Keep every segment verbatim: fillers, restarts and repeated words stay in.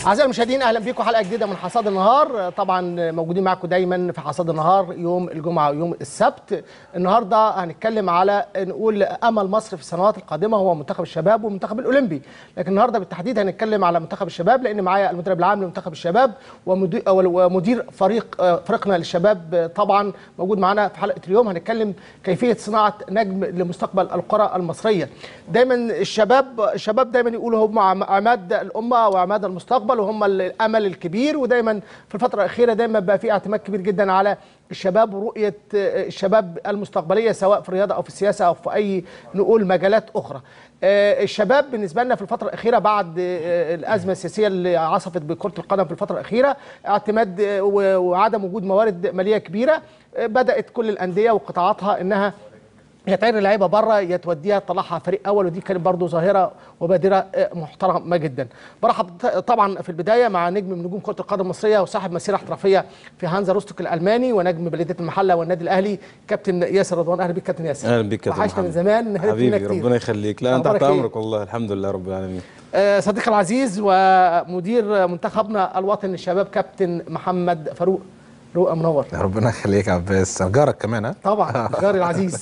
أعزائي المشاهدين أهلا بكم حلقة جديدة من حصاد النهار. طبعا موجودين معكم دايما في حصاد النهار يوم الجمعة ويوم السبت. النهارده هنتكلم على نقول أمل مصر في السنوات القادمة هو منتخب الشباب والمنتخب الأولمبي، لكن النهارده بالتحديد هنتكلم على منتخب الشباب لأن معايا المدرب العام لمنتخب الشباب ومدير فريق فريقنا للشباب طبعا موجود معانا في حلقة اليوم. هنتكلم كيفية صناعة نجم لمستقبل الكرة المصرية. دايما الشباب الشباب دايما يقولوا هم عماد الأمة وعماد المستقبل وهم الامل الكبير، ودايما في الفتره الاخيره دايما بقى في اعتماد كبير جدا على الشباب ورؤيه الشباب المستقبليه سواء في الرياضه او في السياسه او في اي نقول مجالات اخرى. الشباب بالنسبه لنا في الفتره الاخيره بعد الازمه السياسيه اللي عصفت بكره القدم في الفتره الاخيره، اعتماد وعدم وجود موارد ماليه كبيره، بدات كل الانديه وقطاعاتها انها يا تعير لعيبه بره يا توديها تطلعها فريق اول، ودي كانت برضه ظاهره وبادره محترمه جدا. برحب طبعا في البدايه مع نجم من نجوم كره القدم المصريه وصاحب مسيره احترافيه في هانزا روستوك الالماني ونجم بلديه المحله والنادي الاهلي كابتن ياسر رضوان. اهلا بك كابتن ياسر. اهلا بك كابتن محمد. من زمان حبيبي ربنا يخليك. لا انت تحت امرك والله الحمد لله رب العالمين. آه صديقي العزيز ومدير منتخبنا الوطني للشباب كابتن محمد فاروق. رؤى منور. ربنا يخليك يا عباس، جارك كمان. ها طبعا جاري العزيز.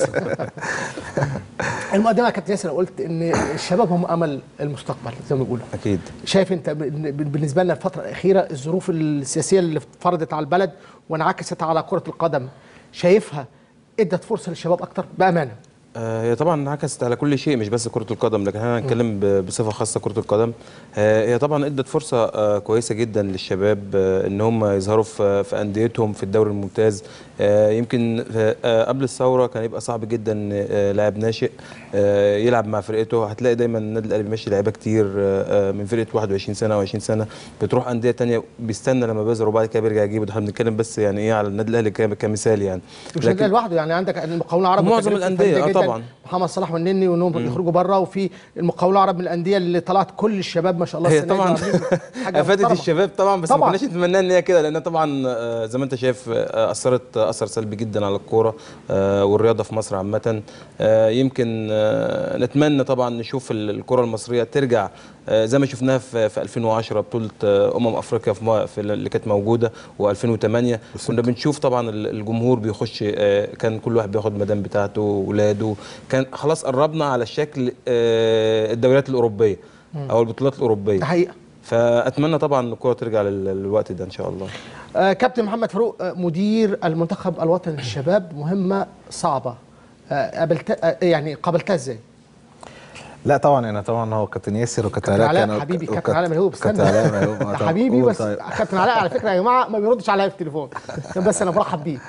المقدمه يا كابتن ياسر قلت ان الشباب هم امل المستقبل زي ما بيقولوا. اكيد. شايف انت بالنسبه لنا الفتره الاخيره الظروف السياسيه اللي فرضت على البلد وانعكست على كره القدم شايفها ادت فرصه للشباب اكتر بامانه؟ هي طبعا انعكست على كل شيء مش بس كرة القدم، لكن احنا هنتكلم بصفة خاصة كرة القدم. هي طبعا ادت فرصة كويسة جدا للشباب ان هم يظهروا في أنديتهم في الدوري الممتاز. يمكن قبل الثورة كان يبقى صعب جدا لاعب ناشئ يلعب مع فرقته. هتلاقي دايما النادي الاهلي بيمشي لعيبه كتير من فرقة واحد وعشرين سنة او عشرين سنة بتروح أندية ثانيه، بيستنى لما بيظهر وبعد كده بيرجع يجيبه. ده احنا بنتكلم بس يعني ايه على النادي الاهلي كمثال يعني. مش النادي لوحده، يعني عندك المقاولون العرب معظم الانديه اه طبعا محمد صلاح والنني وانهم يخرجوا بره، وفي المقاولون العرب من الانديه اللي طلعت كل الشباب ما شاء الله. هي طبعا افادت الشباب طبعا، بس ما كناش نتمنى ان هي كده، لان طبعا زي ما انت شايف اثرت اثر سلبي جدا على الكوره والرياضه في مصر عامه. يمكن نتمنى طبعا نشوف الكره المصريه ترجع زي ما شفناها في ألفين وعشرة بطوله امم افريقيا في اللي كانت موجوده، وألفين وثمانية كنا بنشوف طبعا الجمهور بيخش، كان كل واحد بياخد مدام بتاعته واولاده، كان خلاص قربنا على الشكل الدوريات الاوروبيه او البطولات الاوروبيه. ده حقيقه. فاتمنى طبعا الكره ترجع للوقت ده ان شاء الله. آه كابتن محمد فاروق، مدير المنتخب الوطني للشباب، مهمه صعبه، آه قابلت آه يعني قابلتها ازاي؟ لا طبعا انا طبعا هو كابتن ياسر وكابتن علاء. كابتن حبيبي كابتن علاء ميهوب. كابتن علاء ميهوب حبيبي. بس كابتن علاء على فكره يا جماعه ما بيردش عليا في التليفون، بس انا برحب بيه.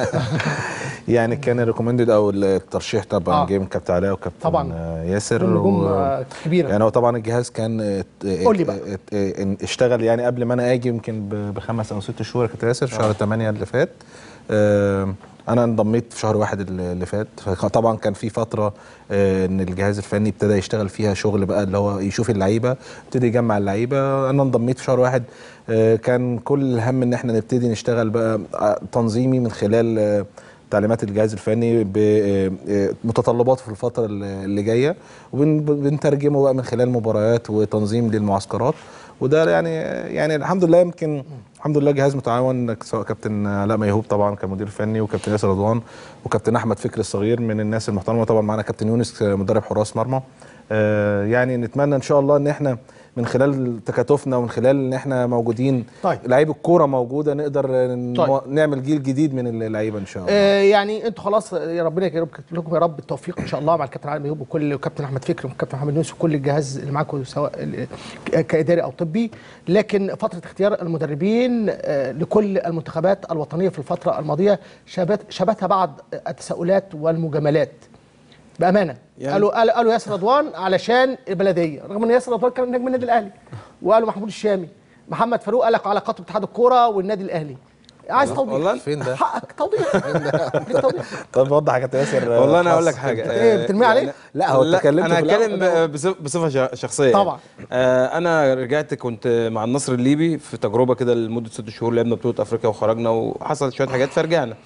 يعني كان الريكومندد او الترشيح طبعا آه. جاي من كابتن علاء وكابتن طبعا ياسر نجوم و... كبيره. يعني هو طبعا الجهاز كان قول لي بقى اشتغل يعني قبل ما انا اجي يمكن بخمس او ست شهور. كابتن ياسر في شهر ثمانية اللي فات، آه انا انضميت في شهر واحد اللي فات. فطبعا كان في فتره آه ان الجهاز الفني ابتدى يشتغل فيها شغل بقى اللي هو يشوف اللعيبه، ابتدي يجمع اللعيبه. انا انضميت في شهر واحد. آه كان كل الهم ان احنا نبتدي نشتغل بقى تنظيمي من خلال آه تعليمات الجهاز الفني بمتطلباته في الفتره اللي جايه، وبنترجمه بقى من خلال مباريات وتنظيم للمعسكرات. وده يعني يعني الحمد لله يمكن الحمد لله جهاز متعاون، سواء كابتن علاء ميهوب طبعا كمدير فني وكابتن ياسر رضوان وكابتن احمد فكري الصغير من الناس المحترمه. طبعا معانا كابتن يونس مدرب حراس مرمى. آه يعني نتمنى ان شاء الله ان احنا من خلال تكاتفنا ومن خلال ان احنا موجودين طيب. لعيب الكوره موجوده نقدر طيب. نعمل جيل جديد من اللعيبه ان شاء الله. آه يعني انتوا خلاص يا ربنا يكرمكم لكم يا رب التوفيق ان شاء الله مع الكابتن علاء ميهوب وكل وكابتن احمد فكري وكابتن محمد يونس وكل الجهاز اللي معاكم سواء كاداري او طبي. لكن فتره اختيار المدربين آه لكل المنتخبات الوطنيه في الفتره الماضيه شبتها بعض التساؤلات والمجاملات بامانه. يعني قالوا قالوا قالوا ياسر رضوان علشان البلديه، رغم ان ياسر رضوان كان نجم النادي الاهلي. وقالوا محمود الشامي. محمد فاروق قال لك علاقاته باتحاد الكوره والنادي الاهلي. عايز توضيح والله فين ده؟ حقك توضيح. فين توضيح؟ طب وضح يا كابتن ياسر. والله انا اقول لك حاجه. ايه بترمي عليه؟ لا هو اتكلمت. انا هتكلم بصفه شخصيه طبعا. آه انا رجعت كنت مع النصر الليبي في تجربه كده لمده ست شهور، لعبنا بطوله افريقيا وخرجنا وحصلت شويه حاجات فرجعنا.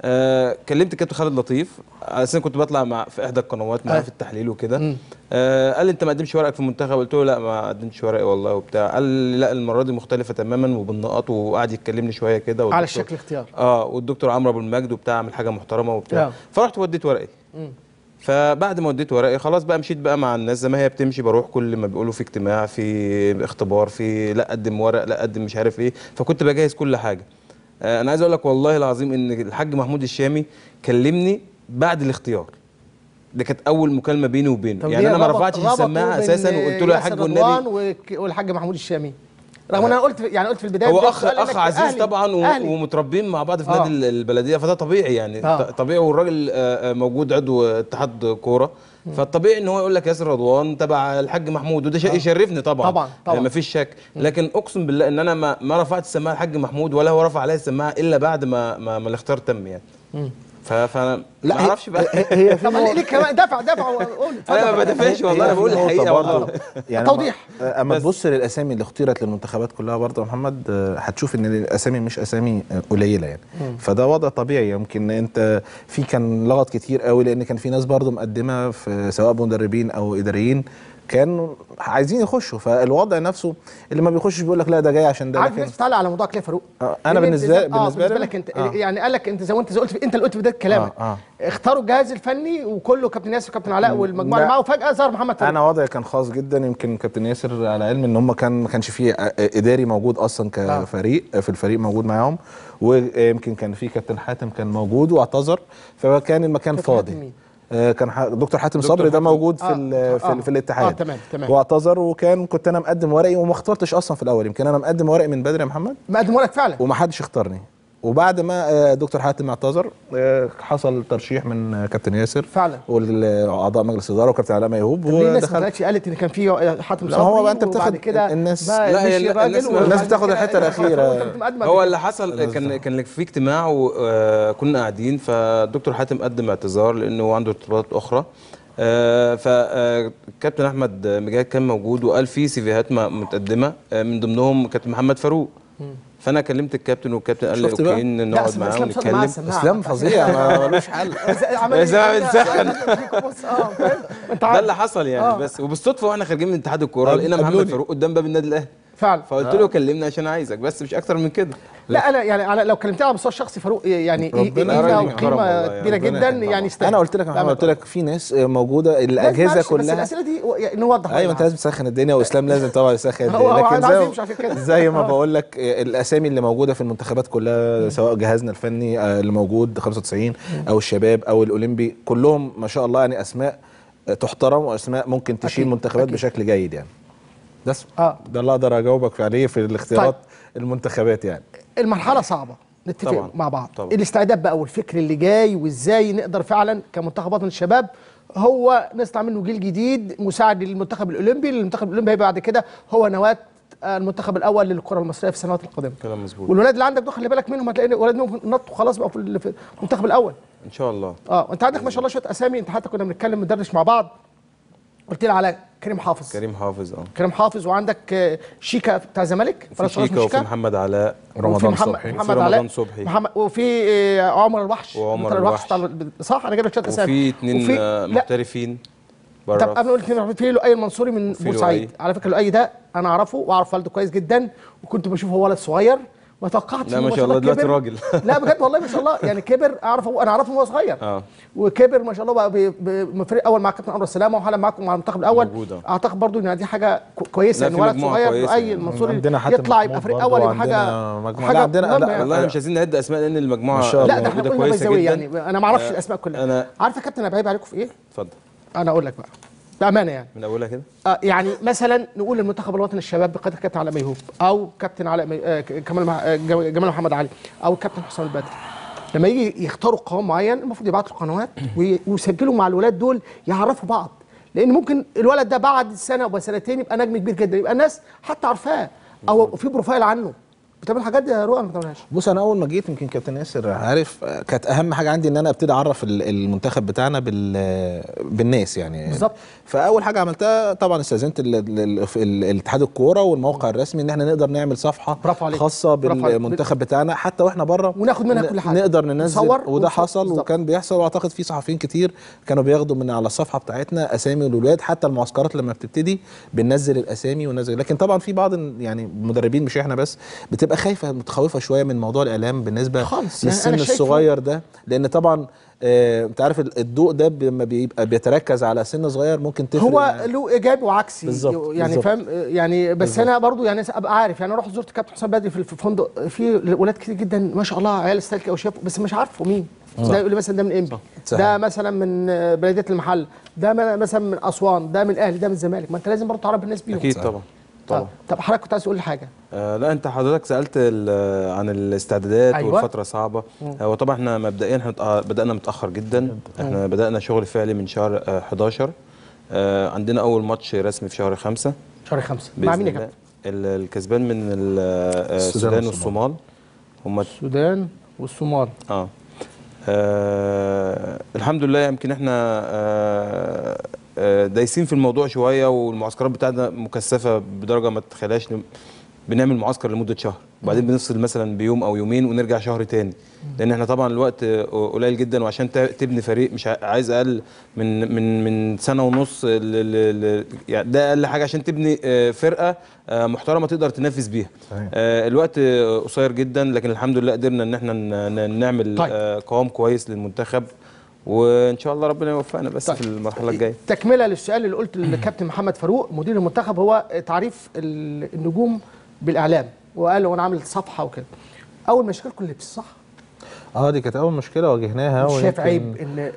آه كلمت الكابتن خالد لطيف على اساس كنت بطلع مع في احدى القنوات معاه في التحليل وكده. آه قال لي انت ما قدمتش ورقك في المنتخب؟ قلت له لا ما قدمتش ورقي والله وبتاع. قال لي لا المره دي مختلفه تماما وبالنقاط، وقعد يكلمني شويه كده على الشكل اختيار. اه والدكتور عمرو ابو المجد وبتاع عمل حاجه محترمه وبتاع. فرحت وديت ورقي. مم. فبعد ما وديت ورقي خلاص بقى مشيت بقى مع الناس زي ما هي بتمشي، بروح كل ما بيقولوا في اجتماع في اختبار في لا قدم ورق لا قدم مش عارف ايه، فكنت بجهز كل حاجه. آه انا عايز اقول لك والله العظيم ان الحاج محمود الشامي كلمني بعد الاختيار. ده كانت اول مكالمه بيني وبينه، يعني انا ما رفعتش السماعه اساسا وقلت له يا حاج والنبي والحاج محمود الشامي، رغم ان انا قلت يعني قلت في البدايه هو اخ اخ عزيز أهلي طبعا أهلي. ومتربين مع بعض في آه. نادي البلديه، فده طبيعي يعني. آه. طبيعي، والراجل موجود عضو اتحاد كوره، فالطبيعي ان هو يقول لك ياسر رضوان تبع الحاج محمود، وده شيء يشرفني طبعا طبعا طبعا ما فيش شك. لكن اقسم بالله ان انا ما, ما رفعت السماعه الحاج محمود ولا هو رفع عليا السماعه الا بعد ما ما, ما الاختيار تم يعني. م. فانا ما اعرفش بقى. هي طب ليه كمان دافع دافع وقول انا ما بدافعش والله، انا بقول الحقيقه والله. يعني توضيح اما تبص للاسامي اللي اختيرت للمنتخبات كلها برضه يا محمد هتشوف ان الاسامي مش اسامي قليله يعني. مم. فده وضع طبيعي. يمكن انت في كان لغط كتير قوي لان كان في ناس برضه مقدمه في سواء مدربين او اداريين كانوا عايزين يخشوا، فالوضع نفسه اللي ما بيخشش بيقول لك لا ده جاي عشان ده. عارف الناس بتعلق على موضوعك ليه يا فاروق؟ آه انا بالنسبه آه بالنسبه لك انت آه. يعني قال لك انت زي ما انت قلت انت اللي قلت في بدايه كلامك آه آه. اختاروا الجهاز الفني وكله كابتن ياسر وكابتن علاء والمجموعه اللي معاه، وفجاه ظهر محمد فاروق. انا وضعي كان خاص جدا. يمكن كابتن ياسر على علم ان هم كان ما كانش فيه اداري موجود اصلا كفريق آه. في الفريق موجود معاهم، ويمكن كان في كابتن حاتم كان موجود واعتذر، فكان المكان فاضي. كان دكتور حاتم صبري ده موجود في آه في, آه في الاتحاد. اه تمام تمام. واعتذر، وكان كنت انا مقدم ورقي وما اخترتش اصلا في الاول. يمكن انا مقدم ورقي من بدري يا محمد، مقدم ورقك فعلا وما حدش اختارني. وبعد ما دكتور حاتم اعتذر حصل ترشيح من كابتن ياسر فعلا واعضاء مجلس الاداره وكابتن علاء ميهوب. والناس ما طلعتش قالت ان كان في حاتم صبري. هو بقى انت بتاخد كده الناس، لا الناس, الناس بتاخد الحته الاخيره. هو اللي حصل كان كان في اجتماع وكنا قاعدين، فالدكتور حاتم قدم اعتذار لانه عنده ارتباطات اخرى. آه فكابتن احمد مجاهد كان موجود وقال في سيفيهات متقدمه، من ضمنهم كابتن محمد فاروق. فانا كلمت الكابتن والكابتن قال لي اوكي ان نقعد معاه ونتكلم. اسلام فظيع ملوش حل. اسلام بنسخن. ده اللي حصل يعني. آه. بس وبالصدفه واحنا خارجين من اتحاد الكوره لقينا محمد فاروق قدام باب النادي الاهلي فعلا، فقلت له كلمني عشان عايزك بس مش اكتر من كده. لا انا يعني على لو كلمتني على المستوى الشخصي فاروق يعني قيمه قيمه كبيره جدا يعني يستاهل. انا قلت لك انا قلت لك في ناس موجوده الاجهزه كلها. بس الاسئله دي نوضح. ايوه انت لازم تسخن الدنيا، واسلام لازم طبعا يسخن الدنيا. لكن زي, زي ما بقول لك الاسامي اللي موجوده في المنتخبات كلها سواء جهازنا الفني اللي موجود خمسة وتسعين او الشباب او الاولمبي كلهم ما شاء الله يعني اسماء تحترم واسماء ممكن تشيل منتخبات بشكل جيد يعني. بس آه. ده اللي اقدر اجاوبك عليه في الاختيارات. طيب. المنتخبات يعني المرحله صعبه نتفق طبعًا. مع بعض طبعًا. الاستعداد بقى والفكر اللي جاي وازاي نقدر فعلا كمنتخب وطن الشباب هو نطلع منه جيل جديد مساعد للمنتخب الاولمبي. المنتخب الاولمبي هيبقى بعد كده هو نواه المنتخب الاول للكره المصريه في السنوات القادمه. كلام مظبوط. والولاد اللي عندك دول خلي بالك منهم، هتلاقي ولاد منهم نطوا خلاص بقوا في المنتخب الاول ان شاء الله. اه انت عندك ما شاء الله شويه اسامي. انت حتى كنا بنتكلم ندردش مع بعض قلت لي على كريم حافظ. كريم حافظ اه كريم حافظ وعندك شيكا بتاع الزمالك، في شيكا وفي محمد علاء رمضان صبحي محمد علاء صبحي محمد وفي عمر الوحش وعمر الوحش صح. انا جايب لك شويه اسامي وفي اثنين محترفين بره. طب قبل الاثنين في لؤي المنصوري من بورسعيد. على فكره لؤي ده انا اعرفه واعرف والده كويس جدا، وكنت بشوفه هو ولد صغير ما توقعتش. لا ما شاء الله دلوقتي راجل. لا بجد والله ما شاء الله يعني كبر. اعرفه انا اعرفه وهو صغير اه وكبر ما شاء الله بقى بفريق اول مع كابتن انور السلامه وحالا معاكم مع المنتخب الاول. موجودة. اعتقد برضو ان دي حاجه كويسه ان ولد صغير لؤي المنصوري يطلع يبقى فريق اول يبقى حاجه حاجه عندنا. لا والله مش عايزين نعد اسماء لان المجموعه لا ده احنا قلنا ميزاويه يعني انا ما اعرفش الاسماء كلها. عارف يا كابتن انا بعيب عليكم في ايه؟ اتفضل. انا اقول لك بقى بامانه يعني من اولها كده آه يعني مثلا نقول المنتخب الوطني الشباب بقياده كابتن علاء ميهوب او كابتن علاء مي... آه كمال مع... جمال محمد علي او كابتن حسام البدري، لما يجي يختاروا قوام معين المفروض يبعتوا القنوات ويسجلوا مع الولاد دول يعرفوا بعض، لان ممكن الولد ده بعد سنه او سنتين يبقى نجم كبير جدا، يبقى الناس حتى عارفاه او في بروفايل عنه بتعمل الحاجات دي يا رؤى ما بتعملهاش؟ بص انا اول ما جيت يمكن كابتن ياسر عارف كانت اهم حاجه عندي ان انا ابتدي اعرف المنتخب بتاعنا بال بالناس يعني بالظبط. فاول حاجه عملتها طبعا استاذنت الاتحاد الكوره والموقع الرسمي ان احنا نقدر نعمل صفحه خاصه بالمنتخب بتاعنا حتى واحنا بره وناخد منها كل حاجه نقدر ننزل، وده حصل بالزبط. وكان بيحصل، واعتقد في صحفيين كتير كانوا بياخدوا من على الصفحه بتاعتنا اسامي الولاد، حتى المعسكرات لما بتبتدي بننزل الاسامي وننزل. لكن طبعا في بعض يعني مدربين مش احنا بس بتبقى خايفه متخوفه شويه من موضوع الاعلام بالنسبه للسن يعني الصغير ده، لان طبعا آه انت عارف الضوء ده لما بيبقى بيتركز على سن صغير ممكن تفرق. هو له ايجابي وعكسي بالزبط. يعني فاهم يعني. بس بالزبط. انا برضو يعني ابقى عارف يعني. رحت زرت كابتن حسام بدري في الفندق، في ولاد كتير جدا ما شاء الله عيال ستايل كده وشاف، بس مش عارفه مين ده. يقول لي مثلا ده من انبي، ده مثلا من بلديه المحل، ده مثلا من اسوان، ده من الاهلي، ده من الزمالك. ما انت لازم برضو تعرف الناس بيهم. اكيد طبعا طبعا. طب حضرتك كنت عايز تقول لي حاجه؟ آه لا انت حضرتك سالت عن الاستعدادات. أيوة. والفتره صعبه. هو طبعا احنا مبدئيا احنا بدانا متاخر جدا. احنا بدانا شغل فعلي من شهر آه حداشر. آه عندنا اول ماتش رسمي في شهر خمسة. شهر خمسة مع مين يا كابتن؟ الكسبان من السودان والصومال. هم السودان والصومال. اه, آه الحمد لله. يمكن احنا آه دايسين في الموضوع شويه، والمعسكرات بتاعتنا مكثفه بدرجه ما تتخيلهاش. بنعمل معسكر لمده شهر وبعدين بنفصل مثلا بيوم او يومين ونرجع شهر تاني، لان احنا طبعا الوقت قليل جدا، وعشان تبني فريق مش عايز اقل من من من سنه ونص. يعني ده اقل حاجه عشان تبني فرقه محترمه تقدر تنافس بيها. صحيح. الوقت قصير جدا، لكن الحمد لله قدرنا ان احنا نعمل طيب. قوام كويس للمنتخب، وان شاء الله ربنا يوفقنا بس طيب. في المرحله الجايه. تكمله للسؤال اللي قلت للكابتن محمد فاروق مدير المنتخب، هو تعريف النجوم بالاعلام، وقال له انا عامل صفحه وكده. اول مشكلتكم اللبس صح؟ اه دي كانت اول مشكله واجهناها. مش شايف عيب ان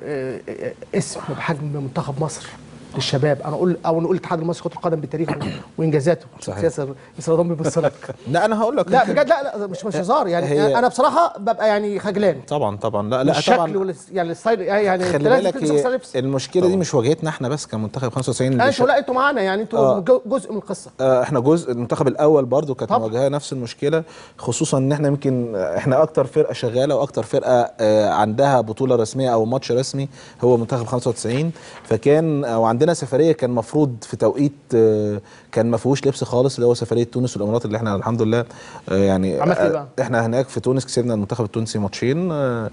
اسم بحجم منتخب مصر للشباب، انا اقول او نقول الاتحاد المصري لكره القدم بتاريخه وانجازاته. صحيح. ياسر رضوان بيبص لك. لا انا هقول لك لا بجد، لا لا مش مش هزار يعني. هي انا بصراحه ببقى يعني خجلان. طبعا طبعا لا لا الشكل طبعا وال يعني الستايل يعني. خلي بالك المشكله طبعا. دي مش واجهتنا احنا بس كمنتخب خمسة وتسعين. انتوا لا انتوا معانا يعني، انتوا آه. جزء من القصه. آه احنا جزء. المنتخب الاول برضو كانت مواجهه نفس المشكله، خصوصا ان احنا يمكن احنا اكتر فرقه شغاله واكتر فرقه آه عندها بطوله رسميه او ماتش رسمي هو منتخب خمسة وتسعين. فكان وعندنا سفريه كان المفروض في توقيت كان ما فيهوش لبس خالص، اللي هو سفريه تونس والامارات، اللي احنا الحمد لله يعني عملت ايه بقى؟ احنا هناك في تونس كسبنا المنتخب التونسي ماتشين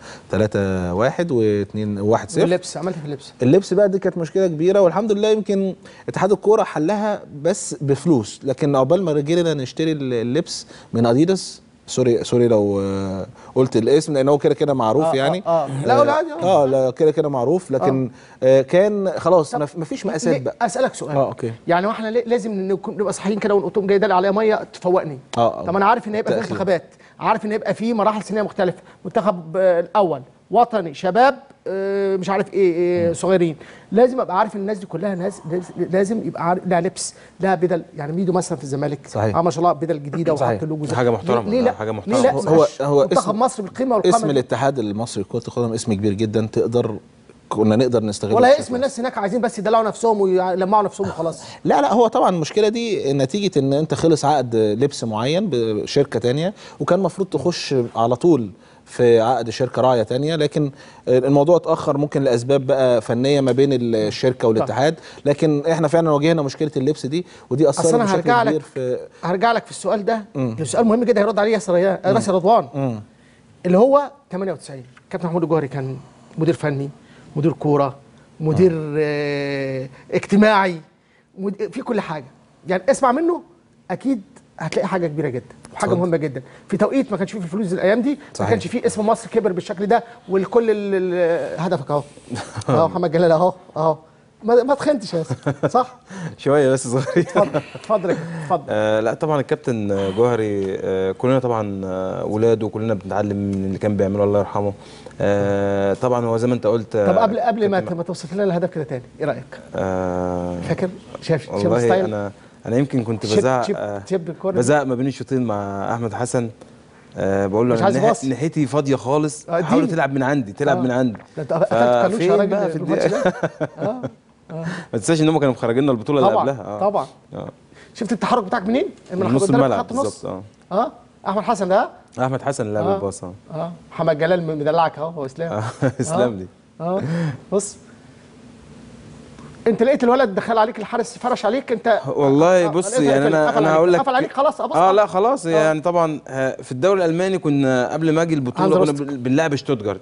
ثلاثة واحد واثنين واحد صفر. واللبس عملت في اللبس؟ اللبس بقى دي كانت مشكله كبيره، والحمد لله يمكن اتحاد الكوره حلها بس بفلوس، لكن عقبال ما رجعنا نشتري اللبس من اديداس. سوري سوري لو قلت الاسم لان هو كده كده معروف. آه يعني اه, آه. لا لا عادي. اه لا كده كده معروف، لكن آه. آه كان خلاص ما فيش مقاسات بقى. اسالك سؤال. اه اوكي. يعني واحنا لازم نبقى صحيين كده ونقوم جاي دالي عليها ميه تفوقني. اه طب انا عارف ان هيبقى في انتخابات، عارف ان هيبقى في مراحل سنيه مختلفه، منتخب الاول وطني شباب آه مش عارف ايه, إيه صغيرين، لازم ابقى عارف ان الناس دي كلها ناس لازم يبقى عارف لها لبس، لها بدل. يعني ميدو مثلا في الزمالك صحيح. اه ما شاء الله بدل جديده وحط اللوجو حاجه محترمه. ليه لا حاجه محترمه. ليه لا هو هو منتخب مصر بالقيمه والقامه. اسم الاتحاد المصري لكره القدم اسم كبير جدا، تقدر كنا نقدر نستغل. ولا اسم الناس هناك عايزين بس يدلعوا نفسهم ويلمعوا نفسهم وخلاص. لا لا هو طبعا المشكله دي نتيجه ان انت خلص عقد لبس معين بشركه ثانيه، وكان المفروض تخش على طول في عقد شركه راعيه ثانيه، لكن الموضوع اتاخر ممكن لاسباب بقى فنيه ما بين الشركه والاتحاد. لكن احنا فعلا واجهنا مشكله اللبس دي، ودي اثرت بشكل كبير في. هرجع لك في السؤال ده، سؤال مهم جدا هيرد عليه ياسر ياسر رضوان، اللي هو ثمانية وتسعين. كابتن محمود الجوهري كان مدير فني، مدير كوره، مدير اه اجتماعي، مدير في كل حاجه. يعني اسمع منه اكيد هتلاقي حاجه كبيره جدا وحاجه صد. مهمه جدا في توقيت ما كانش فيه في الفلوس الايام دي. صحيح. ما كانش فيه اسم مصر كبر بالشكل ده، والكل هدفك اهو اهو محمد جلال اهو اهو ما, ما تخنتش يا ياسر صح؟ شويه بس صغير. اتفضل اتفضل اتفضل. آه لا طبعا الكابتن جوهري آه كلنا طبعا آه ولاد، وكلنا بنتعلم من اللي كان بيعمله الله يرحمه. آه طبعا هو زي ما انت قلت. طب قبل قبل ما ما توصف لنا الهدف كده تاني، ايه رايك؟ آه فاكر؟ شايف شايف والله الستايل؟ انا انا يمكن كنت بزعق آه بزعق ما بين الشوطين مع احمد حسن. أه بقول له انا ناحيتي فاضيه خالص، آه حاول تلعب من عندي تلعب آه. من عندي. انت قتلت كلوش يا راجل في الماتش ده. اه اه ما تنساش ان هم كانوا مخرجيننا البطوله اللي قبلها. اه طبعا. آه. شفت التحرك بتاعك منين؟ من نص الملعب بالظبط. اه اه احمد حسن ده احمد حسن لاعب آه. الباص اه اه محمد جلال مدلعك اهو هو اسلام اسلام لي اه بص انت لقيت الولد دخل عليك الحارس فرش عليك انت والله بص آه، يعني انا انا هقول لك قفل عليك خلاص ابص اه لا خلاص يعني طبعا في الدوري الالماني كنا قبل ما اجي البطوله كنا بنلعب شتوتجارت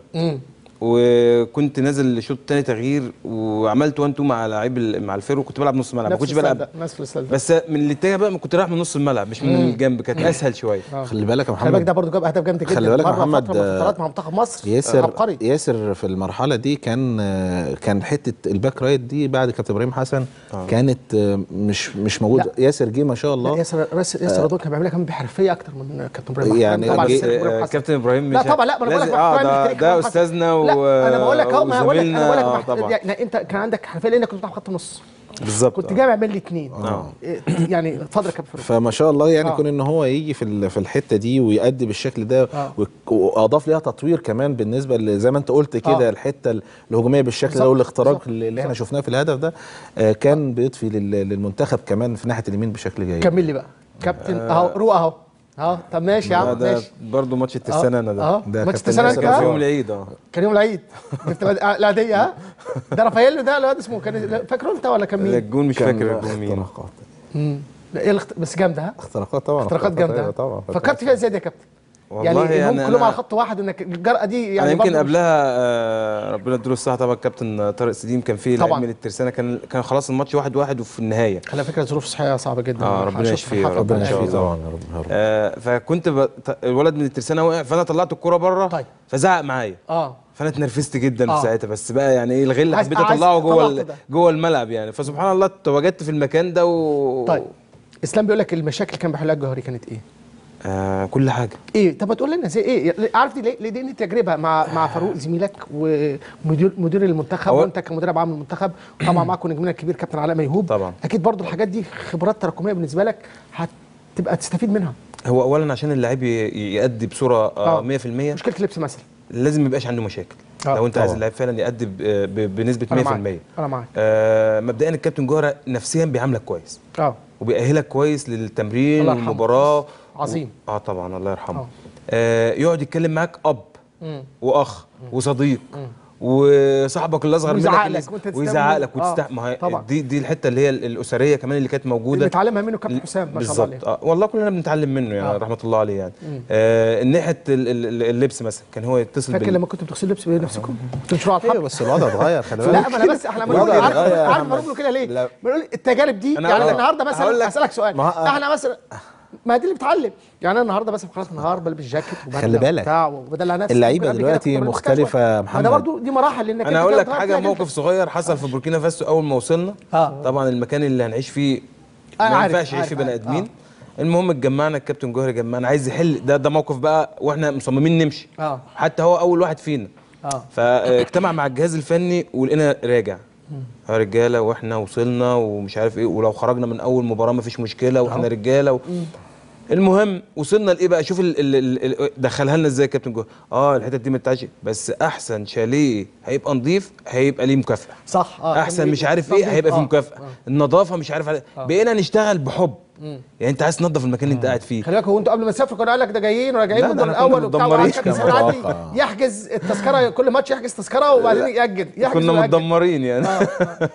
وكنت نازل الشوط الثاني تغيير وعملت واحد اتنين مع لعيب مع الفيرو كنت بلعب نص ملعب ما كنتش بلعب بس من الاتجاه بقى كنت رايح من نص الملعب مش من الجنب كانت اسهل شويه. خلي بالك يا محمد خلي بالك ده برضه جاب اهداف جامده جدا خلي بالك يا محمد فترات مع منتخب مصر ياسر عبقري. ياسر في المرحله دي كان كان حته الباك رايت دي بعد كابتن ابراهيم حسن آه. كانت مش مش موجود. ياسر جه ما شاء الله. ياسر ياسر رضوان كان بيعملها كمان بحرفيه اكتر من كابتن ابراهيم يعني طبعا كابتن ابراهيم مش لا طبعا لا ما انا بقول لك اه ده استاذنا و انا بقول لك اهو ما بقول لك انا بقول لك طبعا يعني انت كان عندك حرفيه لانك كنت بتلعب خط نص بالظبط كنت جاي اعمل لي اثنين اه يعني اتفضل يا كابتن. فما شاء الله يعني كون ان هو يجي في في الحته دي ويأدي بالشكل ده آه. واضاف ليها تطوير كمان بالنسبه زي ما انت قلت كده آه. الحته الهجوميه بالشكل ده والاختراق اللي احنا شفناه في الهدف ده آه كان آه. بيضفي للمنتخب كمان في ناحيه اليمين بشكل جيد. كمل لي بقى كابتن اهو آه. روق اهو اه طب ماشي يا عم ماشي برضه ماتش الترسانه انا ده اه ماتش الترسانه كان يوم العيد اه كان يوم العيد العاديه ها ده رافائيل ده الواد اسمه كان فاكره انت ولا كان مين؟ الجون مش فاكر الجون مين امم بس جامده ها اختراقات طبعا اختراقات جامده طبعا فكرت فيها ازاي دي يا كابتن؟ والله يعني, يعني كلهم على خط واحد انك الجرأه دي يعني يمكن قبلها آه ربنا يديله الصحه طبعا الكابتن طارق سليم كان فيه لعيب من الترسانه كان كان خلاص الماتش واحد واحد وفي النهايه على فكره ظروف صحيه صعبه جدا اه ربنا يشفيه ربنا يشفيه طبعا يا رب آه فكنت ب... الولد من الترسانه وقع فانا طلعت الكوره بره طيب. فزعق معايا اه فانا اتنرفزت جدا آه. في ساعتها بس بقى يعني ايه الغل حبيت اطلعه جوه جوه الملعب يعني فسبحان الله تواجدت في المكان ده و... طيب اسلام بيقول لك المشاكل اللي كان بيحلها الجوهري كانت ايه؟ آه كل حاجه. ايه طب ما تقول لنا زي ايه؟ عارف ليه؟ ليه دي تجربه مع مع فاروق زميلك ومدير مدير المنتخب وانت كمدرب عام المنتخب وطبعا معاكم نجمنا الكبير كابتن علاء ميهوب طبعا اكيد برضو الحاجات دي خبرات تراكميه بالنسبه لك هتبقى تستفيد منها. هو اولا عشان اللاعب يأدي بصوره آه مية في المية مشكله اللبس مثلا لازم ما يبقاش عنده مشاكل. آه. لو انت عايز اللاعب فعلا يأدي بنسبه مية في المية. انا معاك. آه مبدئيا الكابتن جوهره نفسيا بيعاملك كويس اه وبيأهلك كويس للتمرين والمباراه عظيم. اه طبعا الله يرحمه. آه يقعد يتكلم معاك اب مم. واخ مم. وصديق مم. وصاحبك اللي اصغر منك ويزعق لك وتستحق. ما هي دي دي الحته اللي هي الاسريه كمان اللي كانت موجوده اللي اتعلمها منه كابتن حسام ما شاء الله عليه. بالظبط. والله كلنا بنتعلم منه يعني آه. رحمه الله عليه يعني. آه ناحيه اللبس مثلا كان هو يتصل فاكر لما كنتوا بتغسلوا لبس بنفسكم تنشروا على الحب. بس الوضع اتغير خلي بالك. لا ما انا بس احنا بنقول عارف عارف بنقول له كده ليه؟ بنقول التجارب دي يعني النهارده مثلا اسالك سؤال احنا مثلا ما دي اللي بتعلم يعني انا النهارده مثلا خلاص النهار بلبس جاكيت خلي بالك وبدلع نفسي اللعيبه دلوقتي مختلفه يا محمد. ده برضه دي مراحل لانك انا هقول لك حاجه موقف صغير حصل في بوركينا فاسو اول ما وصلنا. آه. طبعا المكان اللي هنعيش فيه ما ينفعش يعيش فيه بني ادمين. آه. المهم اتجمعنا الكابتن جوهري جمعنا عايز يحل ده ده موقف بقى واحنا مصممين نمشي. آه. حتى هو اول واحد فينا. اه فاجتمع مع الجهاز الفني ولقينا راجع يا رجاله واحنا وصلنا ومش عارف ايه ولو خرجنا من اول مباراه مفيش مشكله واحنا رجاله و... المهم وصلنا لايه بقى شوف ال ال ال دخلها لنا ازاي الكابتن جوه اه الحته دي ما تتعش بس احسن شاليه هيبقى نظيف هيبقى ليه مكافاه صح اه احسن مش عارف ايه هيبقى فيه مكافاه آه. النظافه مش عارف آه. بقينا نشتغل بحب. مم. يعني انت عايز تنظف المكان اللي انت قاعد فيه. خلي بالك هو انتوا قبل ما تسافروا كانوا قال لك ده جايين وراجعين من الدور الاول وبتاع يحجز التذكره كل ماتش يحجز تذكره وبعدين ياجل كنا متدمرين يعني. آه.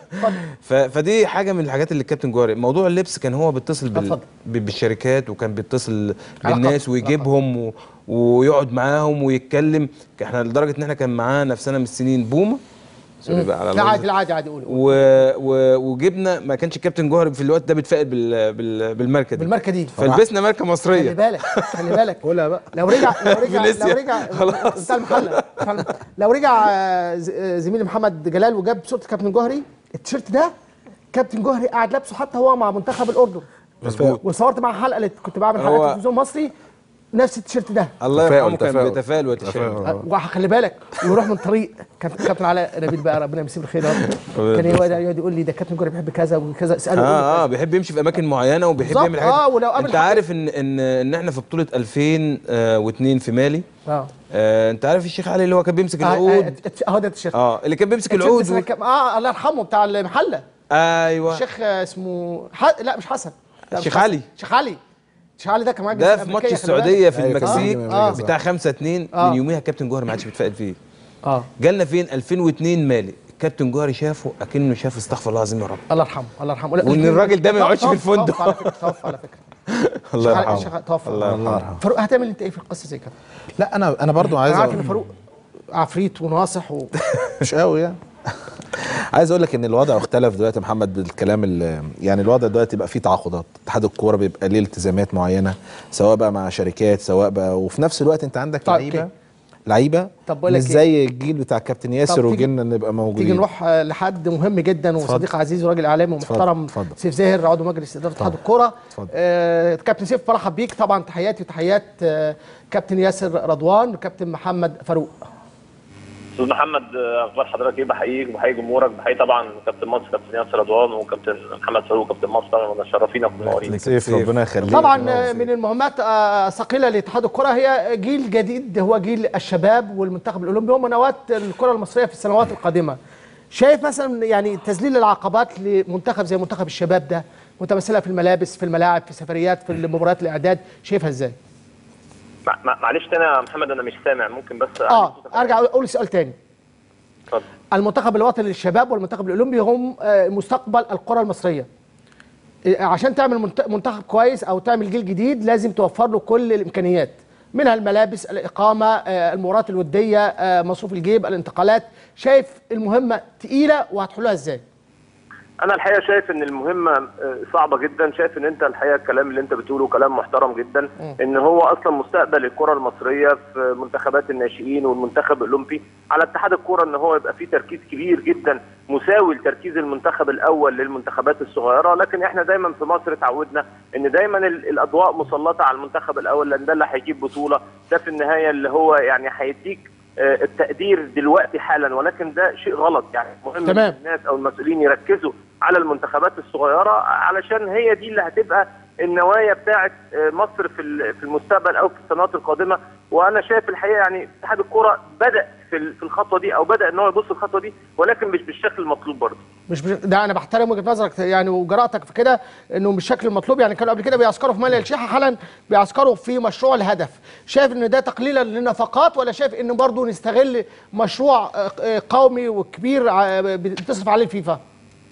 آه. فدي حاجه من الحاجات اللي الكابتن جوهري موضوع اللبس كان هو بيتصل بال... بالشركات وكان بيتصل بالناس ويجيبهم و... ويقعد معاهم ويتكلم. احنا لدرجه ان احنا كان معانا نفسنا من السنين بومه سوري بقى على لا عادي لا عادي عادي قول و... و... وجبنا ما كانش الكابتن جوهري في الوقت ده بيتفائل بال... بال... بالماركه دي بالماركه دي فلبسنا ماركه مصريه. خلي بالك خلي بالك قولها بقى لو رجع لو رجع لو رجع خلاص بتاع المحله لو رجع زميلي محمد جلال وجاب صوره الكابتن جوهري التيشيرت ده كابتن جوهري قاعد لابسه حتى هو مع منتخب الاردن مظبوط وصورت مع حلقه اللي كنت بعمل حلقه في التلفزيون المصري نفس التيشيرت ده الله يرحمه كان بيتفائل ويتشائم وخلي بالك ويروح من طريق كابتن علاء نبيل بقى ربنا يمسيه بالخير كان يقعد يقول لي ده كابتن جوهري بيحب كذا وكذا اساله اه اه بيحب يمشي في اماكن معينه وبيحب يعمل حاجات. اه ولو قابل انت عارف ان ان ان احنا في بطوله ألفين واثنين في مالي اه, آه انت عارف الشيخ علي اللي هو كان بيمسك العود اه ده الشيخ اه اللي كان بيمسك العود و... اه الله يرحمه بتاع المحله ايوه الشيخ اسمه ح... لا مش حسن الشيخ علي الشيخ علي شعلي ده كمان ده في ماتش السعوديه في المكسيك آه. بتاع خمسة اتنين آه. من يوميها كابتن جوهري ما عادش بيتفائل فيه. اه جالنا فين ألفين واتنين مالي الكابتن جوهري شافه اكنه شاف استغفر الله العظيم يا رب، الله يرحمه الله يرحمه، وان الراجل ده ما يقعدش في الفندق. توفى على فكره توفى على فكره الله يرحمه توفى الله يرحمه. فاروق هتعمل انت ايه في القصه زي كده؟ لا انا انا برضو عايز انا عارف أقول- ان فاروق عفريت وناصح و... مش قوي يعني. عايز اقول لك ان الوضع اختلف دلوقتي يا محمد بالكلام اللي يعني الوضع دلوقتي بقى فيه تعاقدات، اتحاد الكوره بيبقى ليه التزامات معينه سواء بقى مع شركات سواء بقى، وفي نفس الوقت انت عندك طيب، لعيبه أوكي. لعيبه طب بقول مش لك إيه؟ زي الجيل بتاع كابتن ياسر طب تيجي- وجيلنا نبقى موجودين. تيجي نروح آه، لحد مهم جدا وصديق عزيز وراجل اعلامي ومحترم، اتفضل. سيف زاهر عضو مجلس اداره اتحاد الكوره. اتفضل. آه كابتن سيف برحب بيك، طبعا تحياتي وتحيات آه كابتن ياسر رضوان وكابتن محمد فاروق. استاذ محمد، اخبار حضرتك ايه؟ بحييك وبحيي جمهورك، بحيي طبعا كابتن مصر كابتن ياسر رضوان وكابتن محمد فاروق وكابتن مصر، طبعا مشرفينا ومنورين. سيف ربنا يخليك. طبعا من المهمات الثقيله لاتحاد الكره هي جيل جديد، هو جيل الشباب والمنتخب الاولمبي هم نواه الكره المصريه في السنوات القادمه. شايف مثلا يعني تذليل العقبات لمنتخب زي منتخب الشباب ده متمثله في الملابس في الملاعب في سفريات في مباريات الاعداد، شايفها ازاي؟ معلش تاني يا محمد انا مش سامع، ممكن بس اه ارجع اقول سؤال تاني. اتفضل. المنتخب الوطني للشباب والمنتخب الاولمبي هم مستقبل الكره المصريه. عشان تعمل منتخب كويس او تعمل جيل جديد لازم توفر له كل الامكانيات، منها الملابس، الاقامه، المباريات الوديه، مصروف الجيب، الانتقالات. شايف المهمه تقيله وهتحلوها ازاي؟ انا الحقيقه شايف ان المهمه صعبه جدا، شايف ان انت الحقيقه الكلام اللي انت بتقوله كلام محترم جدا، ان هو اصلا مستقبل الكره المصريه في منتخبات الناشئين والمنتخب الاولمبي، على اتحاد الكره ان هو يبقى فيه تركيز كبير جدا مساوي لتركيز المنتخب الاول للمنتخبات الصغيره، لكن احنا دايما في مصر اتعودنا ان دايما الاضواء مسلطه على المنتخب الاول، لان ده اللي هيجيب بطوله، ده في النهايه اللي هو يعني هيديك التقدير دلوقتي حالا، ولكن ده شيء غلط. يعني مهم تمام. الناس او المسؤولين يركزوا على المنتخبات الصغيره علشان هي دي اللي هتبقى النوايا بتاعه مصر في في المستقبل او في السنوات القادمه. وانا شايف الحقيقه يعني اتحاد الكوره بدا في في الخطوه دي او بدا ان هو يبص الخطوه دي، ولكن مش بالشكل المطلوب برضه. مش بش... ده انا بحترم وجهه نظرك يعني وجرأتك في كده انه بالشكل المطلوب. يعني كانوا قبل كده بيعسكروا في مالي الشيحه، حالا بيعسكروا في مشروع الهدف. شايف ان ده تقليلا للنفقات ولا شايف ان برضه نستغل مشروع قومي وكبير بتصرف عليه الفيفا؟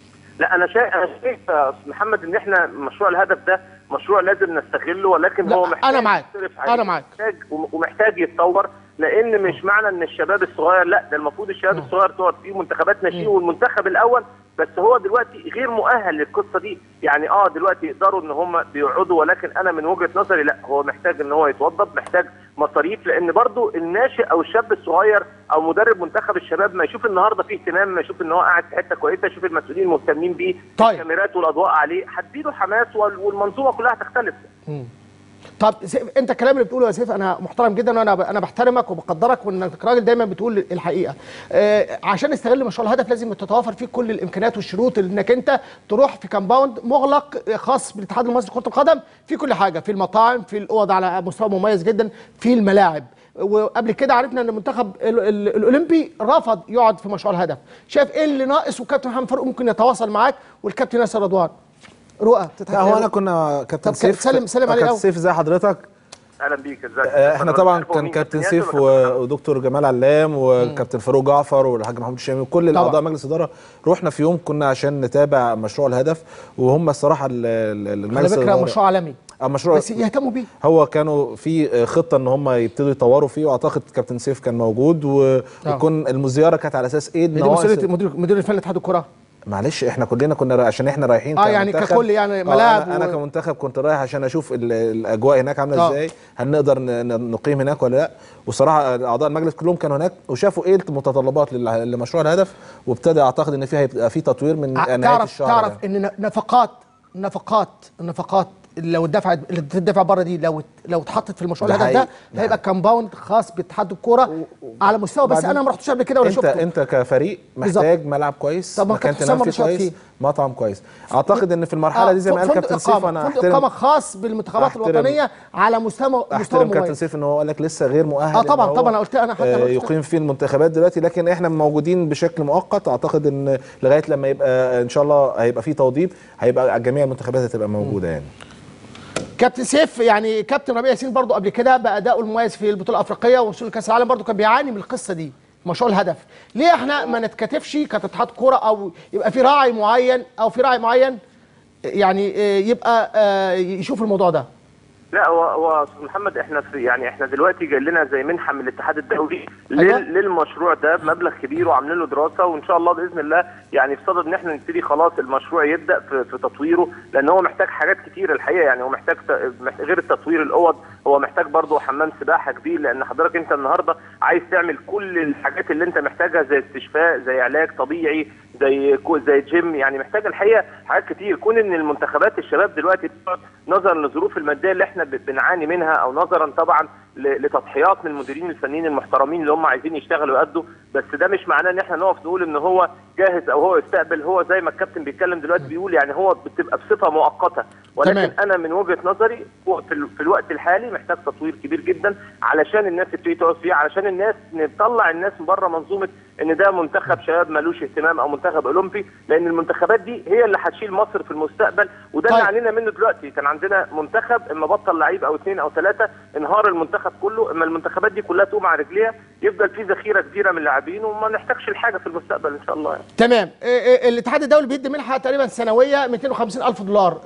لا انا شايف انا شايف يا استاذ محمد ان احنا مشروع الهدف ده مشروع لازم نستغله، ولكن هو محتاج انا معاك انا معاك محتاج ومحتاج يتطور، لان مش معنى ان الشباب الصغير، لا ده المفروض الشباب الصغير تقعد فيه منتخبات ناشئين والمنتخب الاول، بس هو دلوقتي غير مؤهل للقصه دي. يعني اه دلوقتي يقدروا ان هم بيقعدوا، ولكن انا من وجهه نظري لا، هو محتاج ان هو يتوظف، محتاج مصاريف، لان برضو الناشئ او الشاب الصغير او مدرب منتخب الشباب ما يشوف النهارده فيه اهتمام، ما يشوف ان هو قاعد في حته كويسه، يشوف المسؤولين مهتمين بيه، طيب. الكاميرات والاضواء عليه هتزيده حماس والمنظومه كلها هتختلف. مم. طب انت الكلام اللي بتقوله يا سيف انا محترم جدا، وانا انا بحترمك وبقدرك، وانك راجل دايما بتقول الحقيقه. آه عشان نستغل مشروع الهدف لازم تتوافر فيه كل الامكانيات والشروط، انك انت تروح في كامباوند مغلق خاص بالاتحاد المصري لكره القدم، في كل حاجه، في المطاعم، في الاوض على مستوى مميز جدا، في الملاعب. وقبل كده عرفنا ان المنتخب الاولمبي رفض يقعد في مشروع الهدف. شايف ايه اللي ناقص؟ وكابتن محمد فاروق ممكن يتواصل معاك والكابتن ياسر رضوان. رؤى لا هو انا كنا كابتن سيف سلم سلم عليه كابتن سيف ازي حضرتك؟ اهلا بيك. ازيك؟ احنا طبعا كان كابتن سيف ودكتور جمال علام وكابتن فاروق جعفر والحاج محمود الشامي وكل الاعضاء مجلس الاداره رحنا في يوم كنا عشان نتابع مشروع الهدف، وهم الصراحه المجلس على فكره مشروع عالمي مشروع بس يهتموا بيه. هو كانوا في خطه ان هم يبتدوا يطوروا فيه، واعتقد كابتن سيف كان موجود و... وكون الزياره كانت على اساس ايه؟ دي مسؤوليه مدير مدير الفني لاتحاد الكره. معلش احنا كلنا كنا عشان احنا رايحين اه يعني ككل يعني ملاعب. انا, أنا و... كمنتخب كنت رايح عشان اشوف الاجواء هناك عامله آه. ازاي، هل نقدر نقيم هناك ولا لا. وصراحه اعضاء المجلس كلهم كانوا هناك وشافوا ايه المتطلبات لمشروع الهدف، وابتدى اعتقد ان فيها هيبقى في تطوير من نهايه الشهر. تعرف يعني. ان نفقات نفقات النفقات لو اتدفعت اللي بتدفع بره دي لو لو اتحطت في المشروع الهدف ده هيبقى كامباوند خاص باتحاد الكوره على مستوى، بس انا ما رحتش قبل كده ولا شفته. انت انت كفريق محتاج بالزبط. ملعب كويس، مكان تنام فيه كويس، مطعم كويس. اعتقد ان في المرحله آه دي زي ما قال كابتن سيف، انا احترم اقامه خاص بالمنتخبات الوطنيه على مستوى مستوى مميز. كابتن سيف ان هو قال لك لسه غير مؤهل اه طبعا طبعا انا قلت انا حتى آه يقيم فيه المنتخبات دلوقتي، لكن احنا موجودين بشكل مؤقت. اعتقد ان لغايه لما يبقى ان شاء الله هيبقى فيه توضيب، هيبقى جميع المنتخبات هتبقى موجوده يعني. كابتن سيف، يعني كابتن ربيع ياسين برضو قبل كده بأدائه المميز في البطوله الافريقيه ووصول كاس العالم برضو كان بيعاني من القصه دي، مشروع الهدف. ليه احنا ما نتكاتفش كاتحاد كوره، او يبقى في راعي معين او في راعي معين يعني يبقى يشوف الموضوع ده؟ لا هو هو استاذ محمد، احنا في يعني احنا دلوقتي جاي لنا زي منحه من الاتحاد الدولي أيوة. للمشروع ده بمبلغ كبير، وعاملين له دراسه، وان شاء الله باذن الله يعني في صدد ان احنا نبتدي خلاص المشروع يبدا في, في تطويره، لان هو محتاج حاجات كتير الحقيقه. يعني هو محتاج غير التطوير الاوض، هو محتاج برضه حمام سباحه كبير، لان حضرتك انت النهارده عايز تعمل كل الحاجات اللي انت محتاجها زي استشفاء، زي علاج طبيعي، زي زي جيم. يعني محتاج الحقيقه حاجات كتير. كون ان المنتخبات الشباب دلوقتي نظرا للظروف الماديه اللي احنا بنعاني منها، او نظرا طبعا لتضحيات من المديرين الفنيين المحترمين اللي هم عايزين يشتغلوا ويأدوا، بس ده مش معناه ان احنا نقف نقول ان هو جاهز او هو يستقبل. هو زي ما الكابتن بيتكلم دلوقتي بيقول يعني هو بتبقى بصفه مؤقته، ولكن تمام. انا من وجهه نظري في الوقت الحالي محتاج تطوير كبير جدا علشان الناس تبتدي تقعد فيه، علشان الناس نطلع الناس من بره منظومه ان ده منتخب شباب مالوش اهتمام او منتخب اولمبي، لان المنتخبات دي هي اللي هتشيل مصر في المستقبل، وده اللي علينا منه دلوقتي. كان عندنا منتخب اما بطل لعيب او اثنين او ثلاثه انهار المنتخب كله، اما المنتخبات دي كلها تقوم على رجليها يفضل في ذخيره كبيره من اللاعبين وما نحتاجش الحاجه في المستقبل ان شاء الله يعني. تمام. الاتحاد الدولي بيدي منحه تقريبا سنويه مئتين وخمسين ألف دولار.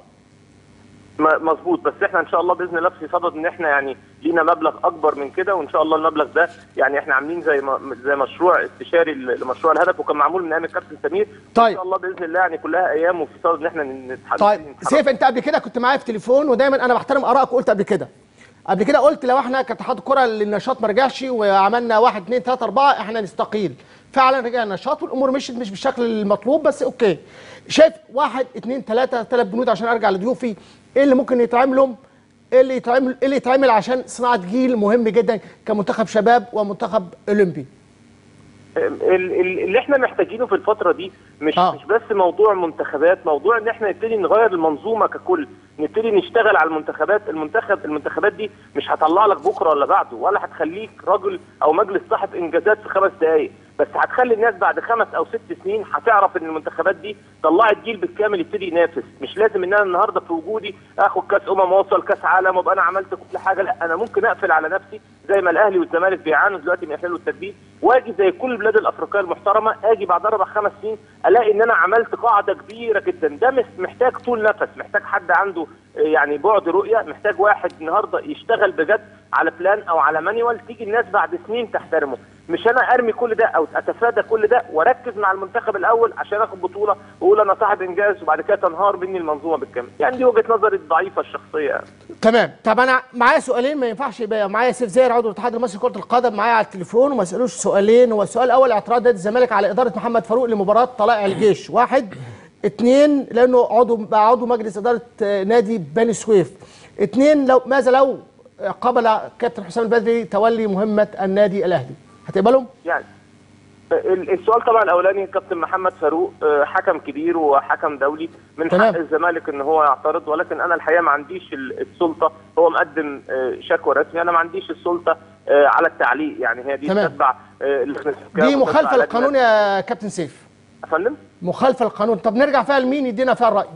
مظبوط، بس احنا ان شاء الله باذن الله في صدد ان احنا يعني لينا مبلغ اكبر من كده، وان شاء الله المبلغ ده يعني احنا عاملين زي ما زي مشروع استشاري لمشروع الهدف، وكان معمول من ايام الكابتن سمير. طيب ان شاء الله باذن الله يعني كلها ايام، وفي صدد ان احنا نتحدث. طيب سيف، انت قبل كده كنت معايا في تليفون، ودايما انا بحترم ارائك، قلت قبل كده قبل كده قلت لو احنا كاتحاد كره النشاط ما رجعش وعملنا واحد اثنين ثلاثه اربعه احنا نستقيل. فعلا رجع النشاط والامور مشيت مش بالشكل المطلوب، بس اوكي. شايف واحد اثنين ثلاثه ثلاث بنود عشان ارجع لضيوفي، ايه اللي ممكن يتعملهم؟ ايه اللي يتعمل ايه اللي يتعمل عشان صناعه جيل مهم جدا كمنتخب شباب ومنتخب اولمبي؟ اللي احنا محتاجينه في الفتره دي مش آه. مش بس موضوع منتخبات، موضوع ان احنا نبتدي نغير المنظومه ككل، نبتدي نشتغل على المنتخبات. المنتخب المنتخبات دي مش هتطلع لك بكره ولا بعده، ولا هتخليك راجل او مجلس صاحب انجازات في خمس دقائق، بس هتخلي الناس بعد خمس او ست سنين هتعرف ان المنتخبات دي طلعت جيل بالكامل يبتدي ينافس. مش لازم ان انا النهارده في وجودي اخد كاس امم واوصل كاس عالم وابقى انا عملت كل حاجه، لا انا ممكن اقفل على نفسي زي ما الاهلي والزمالك بيعانوا دلوقتي من احلال والتجديد، واجي زي كل البلاد الافريقيه المحترمه اجي بعد اربع خمس سنين الاقي ان انا عملت قاعده كبيره جدا. ده مش محتاج طول نفس، محتاج حد عنده يعني بعد رؤيه، محتاج واحد النهارده يشتغل بجد على بلان او على مانيوال تيجي الناس بعد سنين تحترمه. مش انا ارمي كل ده او اتفادى كل ده واركز مع المنتخب الاول عشان اخد بطوله واقول انا صاحب انجاز وبعد كده تنهار مني المنظومه بالكامل. يعني دي وجهه نظري الضعيفه الشخصيه يعني. تمام. طب انا معايا سؤالين ما ينفعش يبقى معايا سيف زاهر عضو الاتحاد المصري لكره القدم معايا على التليفون وما اسالوش سؤالين. هو السؤال الاول اعتراض نادي الزمالك على اداره محمد فاروق لمباراه طلائع الجيش، واحد. اثنين لانه عضو بقى عضو مجلس اداره نادي بني سويف. اثنين لو ماذا لو قبل كابتن حسام البدري تولي مهمه النادي الاهلي؟ هتقبلهم؟ يعني السؤال طبعا الاولاني، كابتن محمد فاروق حكم كبير وحكم دولي، من تمام. حق الزمالك ان هو يعترض، ولكن انا الحقيقه ما عنديش السلطه. هو مقدم شكوى رسمي، انا ما عنديش السلطه على التعليق. يعني هي دي تتبع دي مخالفه للقانون يا كابتن سيف. يا فندم؟ مخالفه للقانون. طب نرجع فيها لمين يدينا فيها الراي؟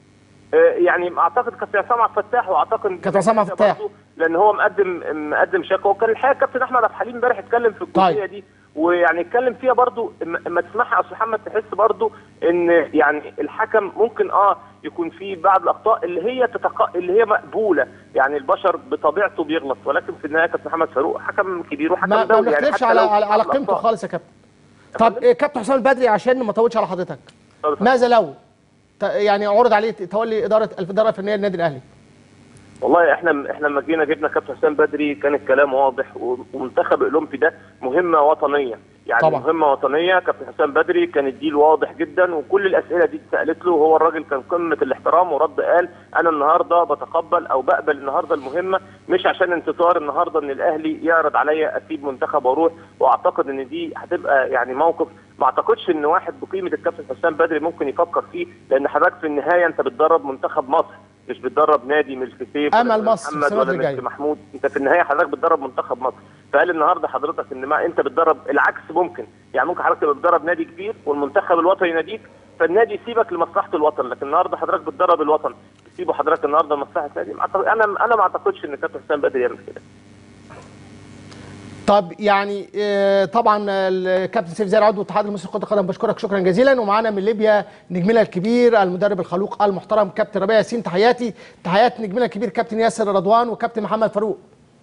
يعني اعتقد كابتن عصام عبد الفتاح، واعتقد كابتن عصام عبد الفتاح لان هو مقدم مقدم شكوى. وكان الحقيقه كابتن احمد عبد الحليم امبارح اتكلم في الجزئيه طيب. دي، ويعني اتكلم فيها برضو. اما تسمعها يا استاذ محمد تحس برضو ان يعني الحكم ممكن اه يكون فيه بعض الاخطاء اللي هي تتق... اللي هي مقبوله. يعني البشر بطبيعته بيغلط، ولكن في النهايه كابتن محمد فاروق حكم كبير وحكم ما دولي. ما بنختلفش يعني على على, على قيمته خالص يا كابتن. طب إيه كابتن حسام البدري عشان ما اطولش على حضرتك، ماذا لو يعني عرض عليه تولي اداره الاداره الفنيه للنادي الاهلي؟ والله احنا احنا لما جينا جبنا كابتن حسام بدري كان الكلام واضح، ومنتخب الاولمبي ده مهمه وطنيه، يعني طبعا. مهمه وطنيه. كابتن حسام بدري كان الديل واضح جدا، وكل الاسئله دي اتسالت له، وهو الراجل كان قمه الاحترام ورد قال انا النهارده بتقبل او بقبل النهارده المهمه، مش عشان انتصار النهارده ان الاهلي يعرض عليا اسيب منتخب واروح. واعتقد ان دي هتبقى يعني موقف ما اعتقدش ان واحد بقيمه الكابتن حسام بدري ممكن يفكر فيه، لان حضرتك في النهايه انت بتدرب منتخب مصر، مش بتدرب نادي ملك سيف امل مصر محمد ولا ملك محمود. انت في النهايه حضرتك بتدرب منتخب مصر. فقال النهارده حضرتك ان ما انت بتدرب العكس ممكن، يعني ممكن حضرتك تبقى بتدرب نادي كبير والمنتخب الوطني يناديك، فالنادي يسيبك لمصلحه الوطن، لكن النهارده حضرتك بتدرب الوطن. سيبوا حضرتك النهارده مصلحه نادي. انا انا ما اعتقدش ان كابتن حسام بدري يعمل كده. طب يعني طبعا الكابتن سيف زاهر عضو الاتحاد المصري لكرة القدم بشكرك شكرا جزيلا. ومعانا من ليبيا نجمنا الكبير المدرب الخلوق المحترم كابتن ربيع ياسين. تحياتي تحيات نجمنا الكبير كابتن ياسر رضوان وكابتن محمد فاروق.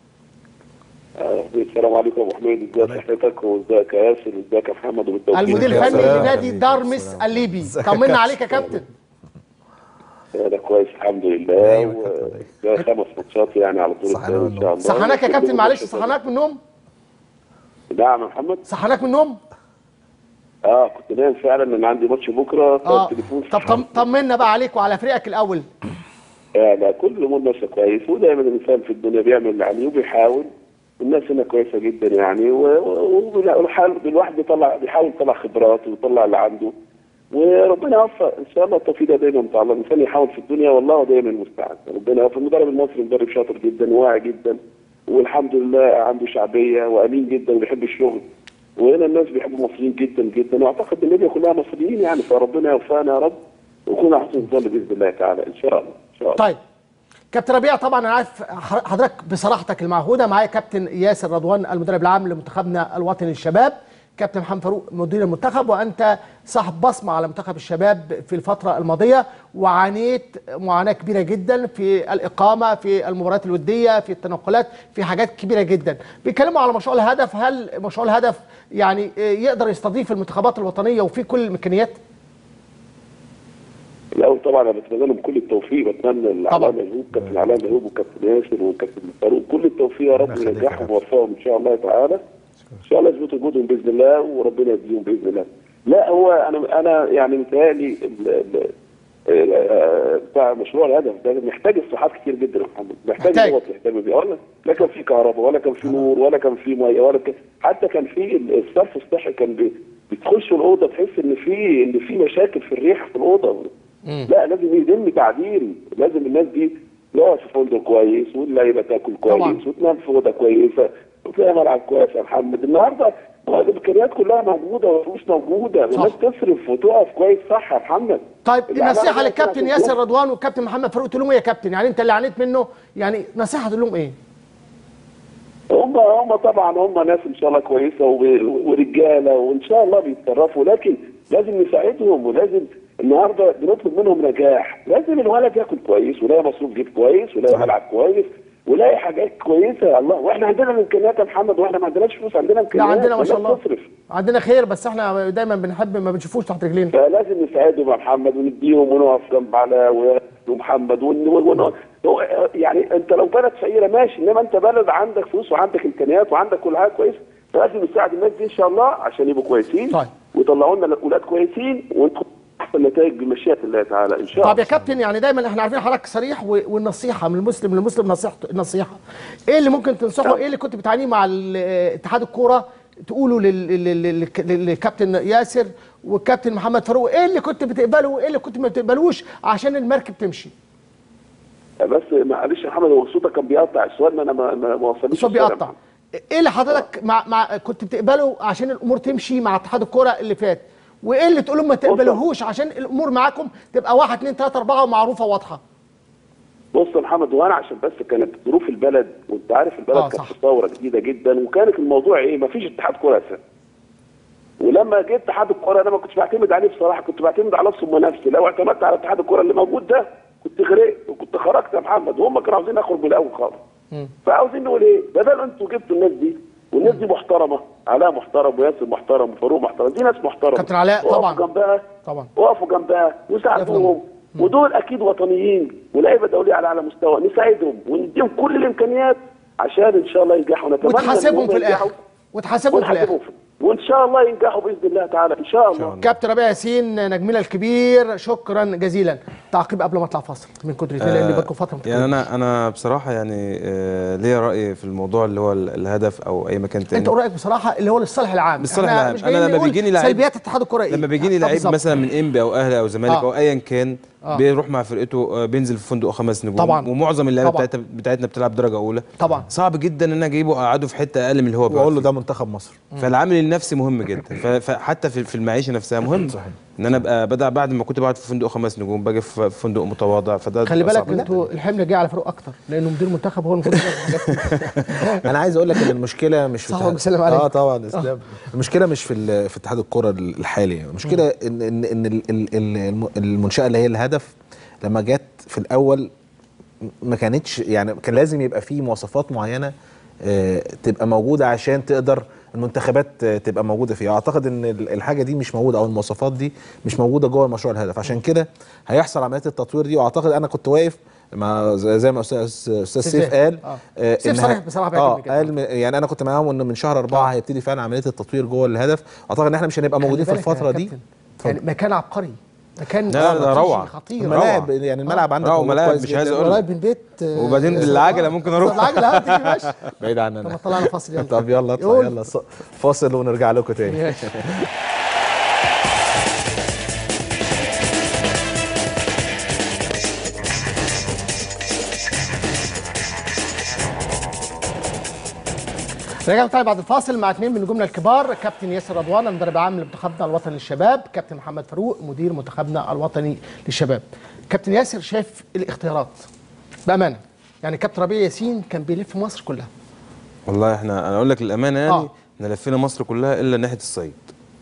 السلام عليكم يا ابو حميد، ازي صحتك وازيك يا ياسر وازيك يا محمد وبالتوفيق. المدير الفني لنادي دارمس الليبي، طمنا عليك يا كابتن. انا كويس الحمد لله، وده خمس ماتشات يعني على طول ان شاء الله. صحناك يا كابتن معلش، صحناك من النوم؟ نعم يا محمد. صحناك من النوم؟ اه كنت نايم فعلا ان عندي ماتش بكره. اه التليفون. طب طمنا بقى عليك وعلى فريقك الاول. اه لا كل الامور ماشيه كويس، ودايما الانسان في الدنيا بيعمل اللي عليه وبيحاول. الناس هنا كويسه جدا يعني، والواحد بيطلع بيحاول يطلع خبرات ويطلع اللي عنده، وربنا يوفق ان شاء الله. التوفيق ده دايما بتاع الله، الانسان يحاول في الدنيا والله دايما المستعان. ربنا يوفق. المدرب المصري مدرب شاطر جدا وواعي جدا، والحمد لله عنده شعبيه وامين جدا وبيحب الشغل، وهنا الناس بيحبوا المصريين جدا جدا، واعتقد ان الليبيا كلها مصريين يعني، فربنا يوفقنا يا رب ونكون على حسن الظن باذن الله تعالى ان شاء الله ان شاء الله. طيب كابتن ربيع، طبعا انا عارف حضرتك بصراحتك المعهوده. معايا كابتن ياسر رضوان المدرب العام لمنتخبنا الوطني للشباب، كابتن محمد فاروق مدير المنتخب، وانت صاحب بصمه على منتخب الشباب في الفتره الماضيه، وعانيت معاناه كبيره جدا في الاقامه، في المباريات الوديه، في التنقلات، في حاجات كبيره جدا. بيتكلموا على مشروع الهدف، هل مشروع الهدف يعني يقدر يستضيف المنتخبات الوطنيه وفي كل الامكانيات؟ الاول طبعا انا بتمنى لهم كل التوفيق، بتمنى الاعلام مهوب كابتن الاعلام مهوب وكابتن ياسر وكابتن فاروق كل التوفيق يا رب، وينجحهم ويوفقهم ان شاء الله تعالى. ان شاء الله يثبتوا وجودهم باذن الله وربنا يديهم باذن الله. لا هو انا انا يعني متهيألي بتاع مشروع الهدف ده محتاج اصلاحات كتير جدا يا محمد، محتاج نقط يهتم بيها. ولا لا كان في كهرباء ولا كان في نور ولا كان في ميه ولا كان حتى كان في الصرف الصحي، كان بتخش الاوضه تحس ان في ان في مشاكل في الريحه في الاوضه. لا لازم يتم تعديل، لازم الناس دي تقعد في فندق كويس، واللعيبه تاكل كويس، وتنام في اوضه كويسه، وتلاقي ملعب كويس يا محمد. النهارده الامكانيات كلها موجوده والفلوس موجوده، والناس تصرف وتقف كويس صح يا محمد. طيب النصيحه للكابتن ياسر رضوان والكابتن محمد فاروق تقول لهم ايه يا كابتن؟ يعني انت اللي عانيت منه، يعني نصيحه تقول لهم ايه؟ هم هم طبعا هم ناس ان شاء الله كويسه ورجاله وان شاء الله بيتصرفوا، لكن لازم نساعدهم، ولازم النهارده بنطلب منهم نجاح. لازم الولد ياكل كويس، ولاقي مصروف جيب كويس، ولاقي ملعب كويس، ولاقي حاجات كويسه يا الله. واحنا عندنا الامكانيات يا محمد، واحنا ما عندناش فلوس، عندنا امكانيات. لا عندنا ما شاء الله تصرف. عندنا خير، بس احنا دايما بنحب ما بنشوفوش تحت رجلينا. فلازم نساعدهم يا محمد ونديهم ونقف جنب علاء ومحمد ون... ون... يعني انت لو بلد فقيره ماشي، انما انت بلد عندك فلوس وعندك امكانيات وعندك كل حاجه كويسه، فلازم نساعد الناس دي ان شاء الله عشان يبقوا كويسين. طيب. ويطلعوا لنا اولاد كويسين وندخل احسن نتائج بمشيئه الله تعالى ان شاء الله. طب يا كابتن، يعني دايما احنا عارفين حضرتك صريح، والنصيحه من المسلم للمسلم نصيحته النصيحه. ايه اللي ممكن تنصحه؟ ايه اللي كنت بتعانيه مع اتحاد الكوره تقوله للكابتن ياسر والكابتن محمد فاروق؟ ايه اللي كنت بتقبله وايه اللي كنت ما بتقبلوش عشان المركب تمشي؟ بس معلش يا محمد، هو صوتك كان بيقطع، السؤال ما انا ما ما وصلنيش. الصوت بيقطع. ايه اللي حضرتك مع, مع كنت بتقبله عشان الامور تمشي مع اتحاد الكوره اللي فات؟ وايه اللي تقولوا ما تقبلوهوش عشان الامور معاكم تبقى واحد اتنين تلاته اربعه ومعروفه واضحه؟ بص يا محمد، وانا عشان بس كانت ظروف البلد، وانت عارف البلد آه كانت في ثوره جديده جدا، وكانت الموضوع ايه؟ ما فيش اتحاد كوره اساسا. ولما جه اتحاد الكوره انا ما كنتش بعتمد عليه بصراحه، كنت بعتمد على نفسي ونفسي. لو اعتمدت على اتحاد الكوره اللي موجود ده كنت غرقت وكنت خرجت يا محمد، وهم كانوا عاوزين اخرج من الاول خالص. فعاوزين نقول ايه؟ بدل انتوا جبتوا الناس دي، والناس دي محترمه، علاء محترم وياسر محترم وفاروق محترم، دي ناس محترمه. كابتن علاء طبعا وقفوا جنبها طبعا وقفوا جنبها وساعدوهم، ودول اكيد وطنيين ولاعيبه دوليه على اعلى مستوى، نساعدهم ونديهم كل الامكانيات عشان ان شاء الله ينجحوا. نتمنى وتحاسبهم في الاخر وتحاسبهم في الاخر وان شاء الله ينجحوا باذن الله تعالى ان شاء الله. كابتن ربيع ياسين نجمنا الكبير، شكرا جزيلا. تعقيب قبل ما اطلع فاصل من كتر آه اللي بقى فتره يعني انا انا بصراحه يعني آه ليا راي في الموضوع اللي هو الهدف او اي مكان تاني. انت رايك بصراحه اللي هو للصالح العام؟ للصالح العام. انا لما بيجيني لعيب سلبيات اتحاد الكوره ايه؟ لما بيجيني لعيب مثلا من انبي او اهلي او زمالك آه. او ايا كان، آه. بيروح مع فرقته بينزل في فندق خمس نجوم طبعا. ومعظم اللعيبه بتاعتنا بتاعتنا بتلعب درجه اولى طبعا. صعب جدا ان انا اجيبه اقعده في حته اقل من اللي هو بيقعد واقول له ده منتخب مصر. فالعامل النفسي مهم جدا، فحتى في المعيشه نفسها مهم. صحيح. ان انا ابقى بدأ بعد ما كنت بقعد في فندق خمس نجوم باجي في فندق متواضع، فده خلي بالك انتوا الحمل جاي على فاروق اكتر لانه مدير المنتخب هو المفروض. انا عايز اقول لك ان المشكله مش في بسلم عليك. اه طبعا اسلام. المشكله مش في في اتحاد الكره الحالي، المشكله ان ان ان المنشاه اللي هي الهدف لما جت في الاول ما كانتش، يعني كان لازم يبقى في مواصفات معينه تبقى موجوده عشان تقدر المنتخبات تبقى موجوده فيها. اعتقد ان الحاجه دي مش موجوده او المواصفات دي مش موجوده جوه مشروع الهدف، عشان كده هيحصل عمليات التطوير دي. واعتقد انا كنت واقف مع زي ما استاذ استاذ سيف قال آه. سيف صريح بصراحه اه قال يعني انا كنت معاهم ان من شهر أربعة آه. هيبتدي فعلا عمليه التطوير جوه الهدف. اعتقد ان احنا مش هنبقى موجودين في الفتره دي. يعني مكان عبقري، مكان لا روعه خطير. الملاعب يعني الملعب عندك ملاعب مش عايز اقول قريب من البيت، وبعدين بالعجله ممكن اروح بالعجله هتيجي ماشي بعيد عننا. طب طلعنا فاصل يلا. طب يلا اطلع يلا فاصل ونرجع لكم تاني. رجعنا طيب بعد الفاصل مع اثنين من نجومنا الكبار، كابتن ياسر رضوان المدرب العام لمنتخبنا الوطني للشباب، كابتن محمد فاروق مدير منتخبنا الوطني للشباب. كابتن ياسر شايف الاختيارات بامانه، يعني كابتن ربيع ياسين كان بيلف مصر كلها. والله احنا انا اقول لك الامانه يعني آه. احنا لفينا مصر كلها الا ناحيه الصعيد.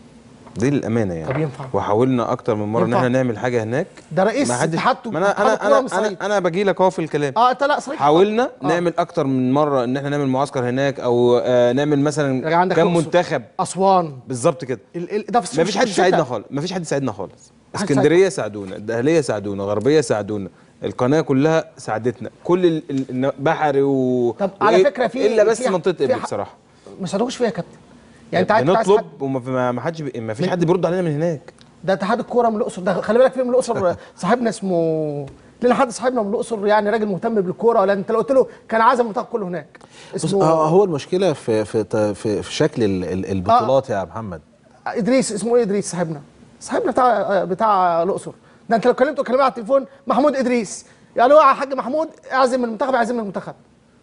دي للامانه يعني. طب ينفع. وحاولنا اكتر من مره ان احنا نعمل حاجه هناك. ده رئيس اتحاد انا انا انا انا, أنا باجي لك اهو في الكلام. اه انت لا صحيح. حاولنا آه. نعمل اكتر من مره ان احنا نعمل معسكر هناك او آه نعمل مثلا كام منتخب. اسوان بالظبط كده. ال ال ده في مفيش حد ساعدنا خالص، مفيش حد ساعدنا خالص. اسكندريه ساعدونا، الدهليه ساعدونا، غربيه ساعدونا، القناه كلها ساعدتنا، كل البحري و طب على فكره في الا بس منطقه ابل بصراحه ما ساعدوش فيها يا كابتن. يعني انت عايز نطلب وما حدش ما فيش حد بيرد علينا من هناك. ده اتحاد الكوره من الاقصر، ده خلي بالك في من الاقصر صاحبنا اسمه لنا حد صاحبنا من الاقصر يعني راجل مهتم بالكوره، ولا انت لو قلت له كان عازم المنتخب كله هناك. اسمه هو المشكله في في في, في شكل البطولات. آه. يا محمد ادريس اسمه ايه؟ ادريس صاحبنا صاحبنا بتاع بتاع الاقصر ده، انت لو كلمته كلمه على التليفون محمود ادريس يعني هو يا حاج محمود اعزم المنتخب اعزم المنتخب.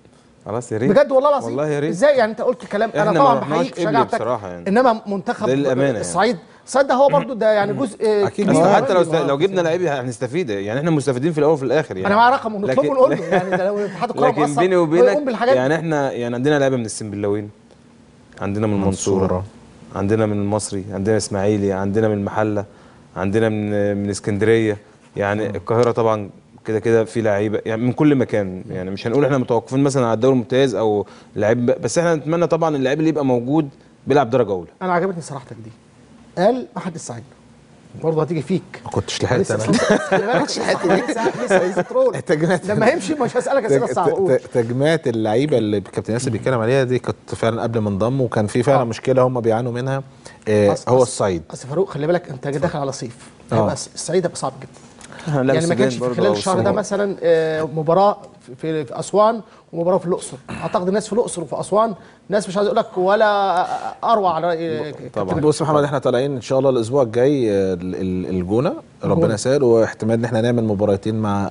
خلاص يا ريت بجد والله العظيم. والله يا ريت. ازاي يعني انت قلت كلام انا طبعا بحييك شجاعتك يعني. انما منتخب الصعيد يعني. الصعيد ده هو برضو ده يعني جزء اكيد كبير. حتى لو لو جبنا لعيب هنستفيد يعني، احنا مستفيدين في الاول وفي الاخر يعني. انا معايا رقم ونطلبه ونقول له يعني ده لو اتحاد الكوره لكن بيني وبينك يعني احنا يعني عندنا لعيبه من السنبلاوين، عندنا من المنصوره، عندنا من المصري، عندنا اسماعيلي، عندنا من المحله، عندنا من من اسكندريه يعني. القاهره طبعا كده كده في لعيبه يعني من كل مكان يعني. مش هنقول احنا متوقفين مثلا على الدوري الممتاز او لعيب، بس احنا نتمنى طبعا اللعيب اللي يبقى موجود بيلعب درجه اولى. انا عجبتني صراحتك دي. قال ما حدش ساعدنا برضه هتيجي فيك. ما كنتش لحقت انا. ما كنتش لحقت لسه ترول لما هيمشي مش هسالك اسئله صعبه. تجميعات اللعيبه اللي الكابتن ياسر بيتكلم عليها دي كنت فعلا قبل ما انضم، وكان في فعلا آه. مشكله هم بيعانوا منها. آه هو الصعيد. اصل فاروق خلي بالك انت داخل على صيف، هيبقى الصعيد هيبقى صعب جدا. يعني ما كانش في خلال الشهر ده مثلا مباراه في في اسوان ومباراه في الاقصر. اعتقد الناس في الاقصر وفي اسوان ناس مش عايز اقول لك ولا اروع على راي طبعا. بص محمد احنا طالعين ان شاء الله الاسبوع الجاي الجونه ربنا يسهل، واحتمال ان احنا نعمل مباراتين مع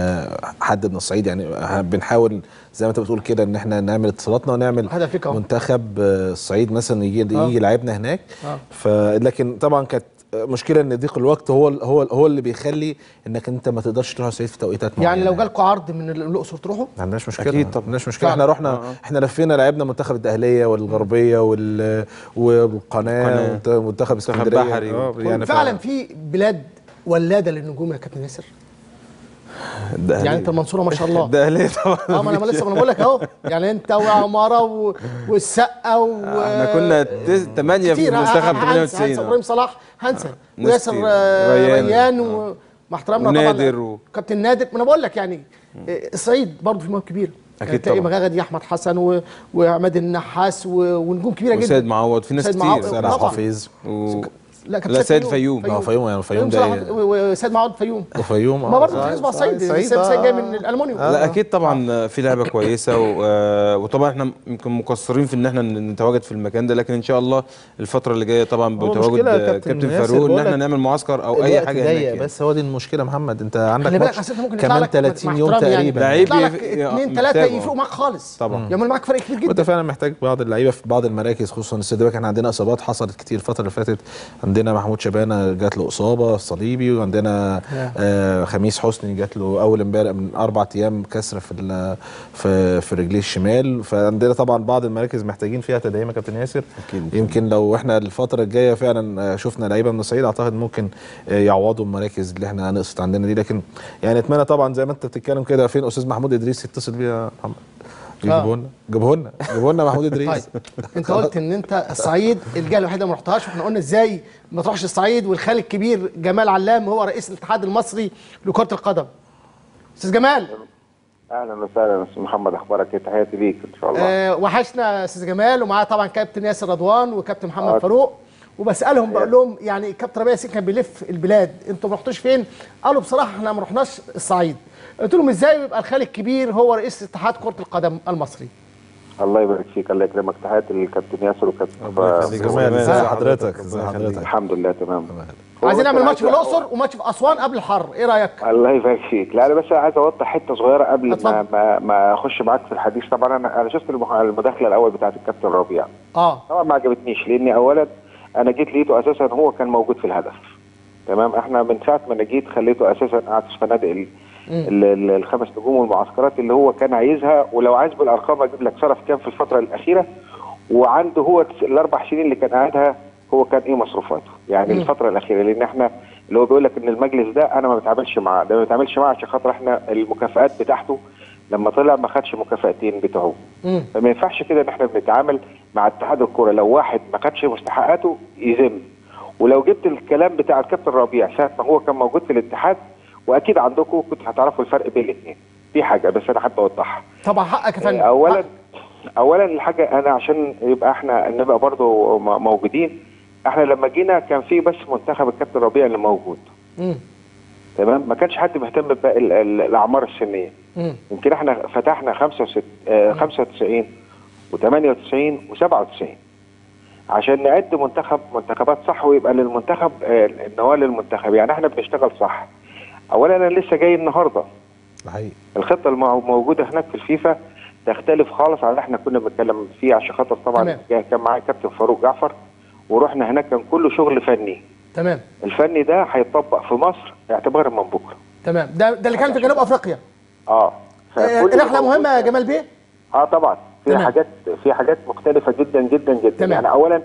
حد من الصعيد يعني. بنحاول زي ما انت بتقول كده ان احنا نعمل اتصالاتنا ونعمل منتخب الصعيد مثلا يجي يجي يلعبنا هناك. فلكن طبعا كانت مشكله ان ضيق الوقت هو هو هو اللي بيخلي انك انت ما تقدرش تروح الصعيد في توقيتات معينه. يعني لو جالكم عرض من الاقصر تروحوا؟ ما عندناش مشكله. اكيد طبعا ما عندناش مشكله. احنا رحنا آه. احنا لفينا لعبنا منتخب الدهليه والغربيه وال والقناه ومنتخب اسكندريه بحري آه. يعني فعلا في بلاد ولاده للنجوم يا كابتن ياسر. يعني انت المنصوره ما شاء الله. الدهليه طبعا. اه ما انا لسه ما بقول لك اهو يعني انت وعماره و... والسقا و احنا كنا ثمانيه في المنتخب ثمانية وتسعين. هنسى ابراهيم صلاح هنسى وياسر ريان ومع احترامنا طبعا نادر و... كابتن نادر. ما انا بقول لك يعني الصعيد برضه في مواهب كبيره اكيد يعني. طبعا مغاغه دي احمد حسن و... وعماد النحاس و... ونجوم كبيره جدا وسيد معوض. في ناس كتير. سيد حفيظ و... لا لا سيد فيوم. اه فيوم يعني فيوم ده وسيد معوض فيوم وفيوم ما برضه تحس بقى صعيد سيد جاي من الالومنيوم. لا اكيد طبعا في لعبه كويسه وطبعا احنا يمكن مقصرين في ان احنا نتواجد في المكان ده، لكن ان شاء الله الفتره اللي جايه طبعا بتواجد كابتن فاروق ان احنا نعمل معسكر او اي حاجه هناك يعني. بس هو دي المشكله محمد، انت عندك ماتش كمان ثلاثين يوم تقريبا، لعيب اثنين ثلاثه يفرقوا معاك خالص طبعا، يعمل معاك فرق كبير جدا. وانت فعلا محتاج بعض اللعيبه في بعض المراكز خصوصا السد باك. احنا عندنا اصابات حصلت كتير الفتره اللي فاتت، عندنا محمود شبانه جات له اصابه صليبي، وعندنا آه خميس حسني جات له اول امبارح من اربع ايام كسر في في في رجليه الشمال. فعندنا طبعا بعض المراكز محتاجين فيها تدعيم يا كابتن ياسر. أكيد. يمكن لو احنا الفتره الجايه فعلا شفنا لعيبه من الصعيد اعتقد ممكن يعوضوا المراكز اللي احنا نقصت عندنا دي، لكن يعني اتمنى طبعا زي ما انت بتتكلم كده. فين استاذ محمود ادريس يتصل بيا يا محمد؟ جيبوه لنا جيبوه لنا جيبوه لنا محمود ادريس. طيب انت قلت ان انت الصعيد الجهه الوحيده ما رحتهاش، واحنا قلنا ازاي ما تروحش الصعيد، والخال الكبير جمال علام هو رئيس الاتحاد المصري لكره القدم. استاذ جمال اهلا وسهلا استاذ محمد، اخبارك ايه؟ تحياتي ليك ان شاء الله. أه وحشنا استاذ جمال، ومعاه طبعا كابتن ياسر رضوان وكابتن محمد آه. فاروق، وبسالهم بقول لهم يعني كابتن ربيع ياسين كان بيلف البلاد، انتوا ما رحتوش فين؟ قالوا بصراحه احنا ما رحناش الصعيد. قلت لهم ازاي يبقى الخال الكبير هو رئيس اتحاد كره القدم المصري؟ الله يبارك فيك، الله يكرمك. تحياتي للكابتن ياسر وكابتن جمال. ازي حضرتك؟ ازي حضرتك؟ الحمد لله تمام. عايزين نعمل ماتش في الاقصر وماتش في اسوان قبل الحر، ايه رايك؟ الله يبارك فيك. لا انا بس عايز اوضح حته صغيره قبل ما, ما ما اخش معاك في الحديث. طبعا انا انا شفت المداخله الاول بتاعت الكابتن ربيع. اه طبعا ما عجبتنيش، لاني اولا انا جيت لقيته اساسا هو كان موجود في الهدف. تمام، احنا من ساعه ما انا جيت خليته اساسا قاعد في فنادق الخمس نجوم والمعسكرات اللي هو كان عايزها، ولو عايز بالارقام اجيب لك صرف كام في الفتره الاخيره، وعنده هو الاربع سنين اللي كان قاعدها هو كان ايه مصروفاته يعني مم. الفتره الاخيره. لان احنا اللي هو بيقول لك ان المجلس ده انا ما بتعاملش معاه، ده ما بتعاملش معاه عشان خاطر احنا المكافآت بتاعته لما طلع ما خدش مكافاتين بتوعه، فما ينفعش كده ان احنا بنتعامل مع اتحاد الكوره. لو واحد ما خدش مستحقاته يذم. ولو جبت الكلام بتاع الكابتن ربيع ساعه ما هو كان موجود في الاتحاد، واكيد عندكم كنت هتعرفوا الفرق بين الاثنين. دي حاجه بس انا حابب اوضحها. طبعا حقك يا فندم. اولا حق. اولا الحاجه انا عشان يبقى احنا نبقى برضو موجودين، احنا لما جينا كان في بس منتخب الكابتن ربيع اللي موجود. امم تمام، ما كانش حد مهتم بباقي الاعمار السنيه. امم يمكن احنا فتحنا خمسة وتسعين وثمانية وتسعين وسبعة وتسعين عشان نعد منتخب منتخبات صح، ويبقى للمنتخب النواه للمنتخب. يعني احنا بنشتغل صح. اولا انا لسه جاي النهارده، صحيح الخطه الموجوده هناك في الفيفا تختلف خالص عن اللي احنا كنا بنتكلم فيه، عشان خاطر طبعا كان معايا كابتن فاروق جعفر، ورحنا هناك كان كله شغل فني. تمام، الفني ده هيطبق في مصر اعتبارا من بكره. تمام، ده ده اللي كان في جنوب افريقيا. اه رحله مهمه يا جمال بيه. اه طبعا في تمام. حاجات في حاجات مختلفه جدا جدا جدا. تمام. يعني اولا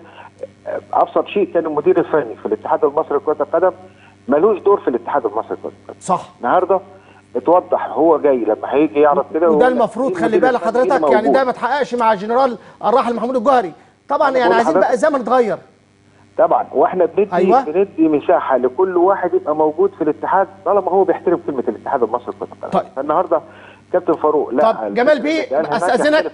ابسط شيء كان المدير الفني في الاتحاد المصري لكره القدم ملوش دور في الاتحاد المصري لكره القدم. صح. النهارده اتوضح هو جاي لما هيجي يعرض كده، وده المفروض خلي بالك حضرتك، يعني ده ما اتحققش مع الجنرال الراحل محمود الجوهري. طبعا يعني عايزين بقى الزمن اتغير. طبعا، واحنا بندي أيوة. بندي مساحه لكل واحد يبقى موجود في الاتحاد طالما هو بيحترم كلمه الاتحاد المصري لكره القدم. طيب. فالنهارده كابتن فاروق لا. طب جمال بيه استاذنك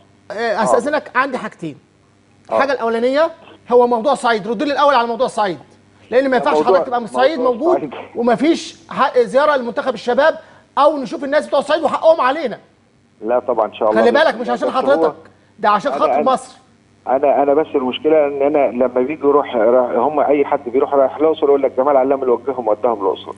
استاذنك آه. عندي حاجتين. الحاجه آه. الاولانيه هو موضوع الصعيد، رد لي الاول على موضوع الصعيد، لان ما ينفعش حضرتك تبقى من الصعيد موجود وما فيش زياره لمنتخب الشباب او نشوف الناس بتوع الصعيد وحقهم علينا. لا طبعا ان شاء الله. خلي بالك مش عشان حضرتك، ده عشان خاطر مصر. انا انا بس المشكله ان انا لما بيجي يروح هم اي حد بيروح رايح الاقصر يقول لك جمال علام اللي وجههم وداهم الاقصر،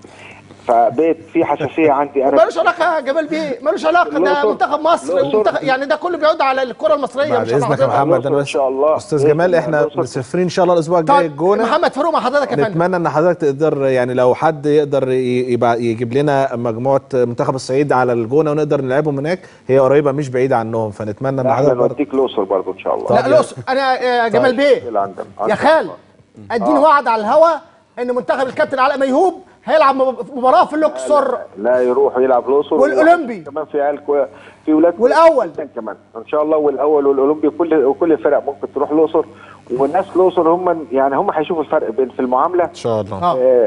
فبقيت في حساسيه عندي انا. ملوش علاقه يا جمال بيه، ملوش علاقه، ده منتخب مصر ومنتخب يعني ده كله بيعود على الكره المصريه. بعد اذنك يا محمد انا بس ان شاء الله استاذ جمال احنا مسافرين ان شاء الله الاسبوع الجاي الجونه. محمد فاروق مع حضرتك يا فندم. نتمنى ان حضرتك تقدر يعني لو حد يقدر يبقى يجيب لنا مجموعه منتخب الصعيد على الجونه ونقدر نلعبهم هناك، هي قريبه مش بعيده عنهم، فنتمنى ان حضرتك نوديك الاقصر برضه ان شاء الله. لا الاقصر انا يا جمال بيه يا خال اديني وعد على الهوا ان منتخب الكابتن علاء ميهوب هيلعب مباراه في الاقصر. لا, لا يروح يلعب الاقصر والاولمبي كمان، في عيال في ولاد والاول كمان ان شاء الله، والاول والاولمبي كل وكل الفرق ممكن تروح الاقصر، والناس الاقصر هم يعني هم هيشوفوا الفرق بين في المعامله ان شاء الله.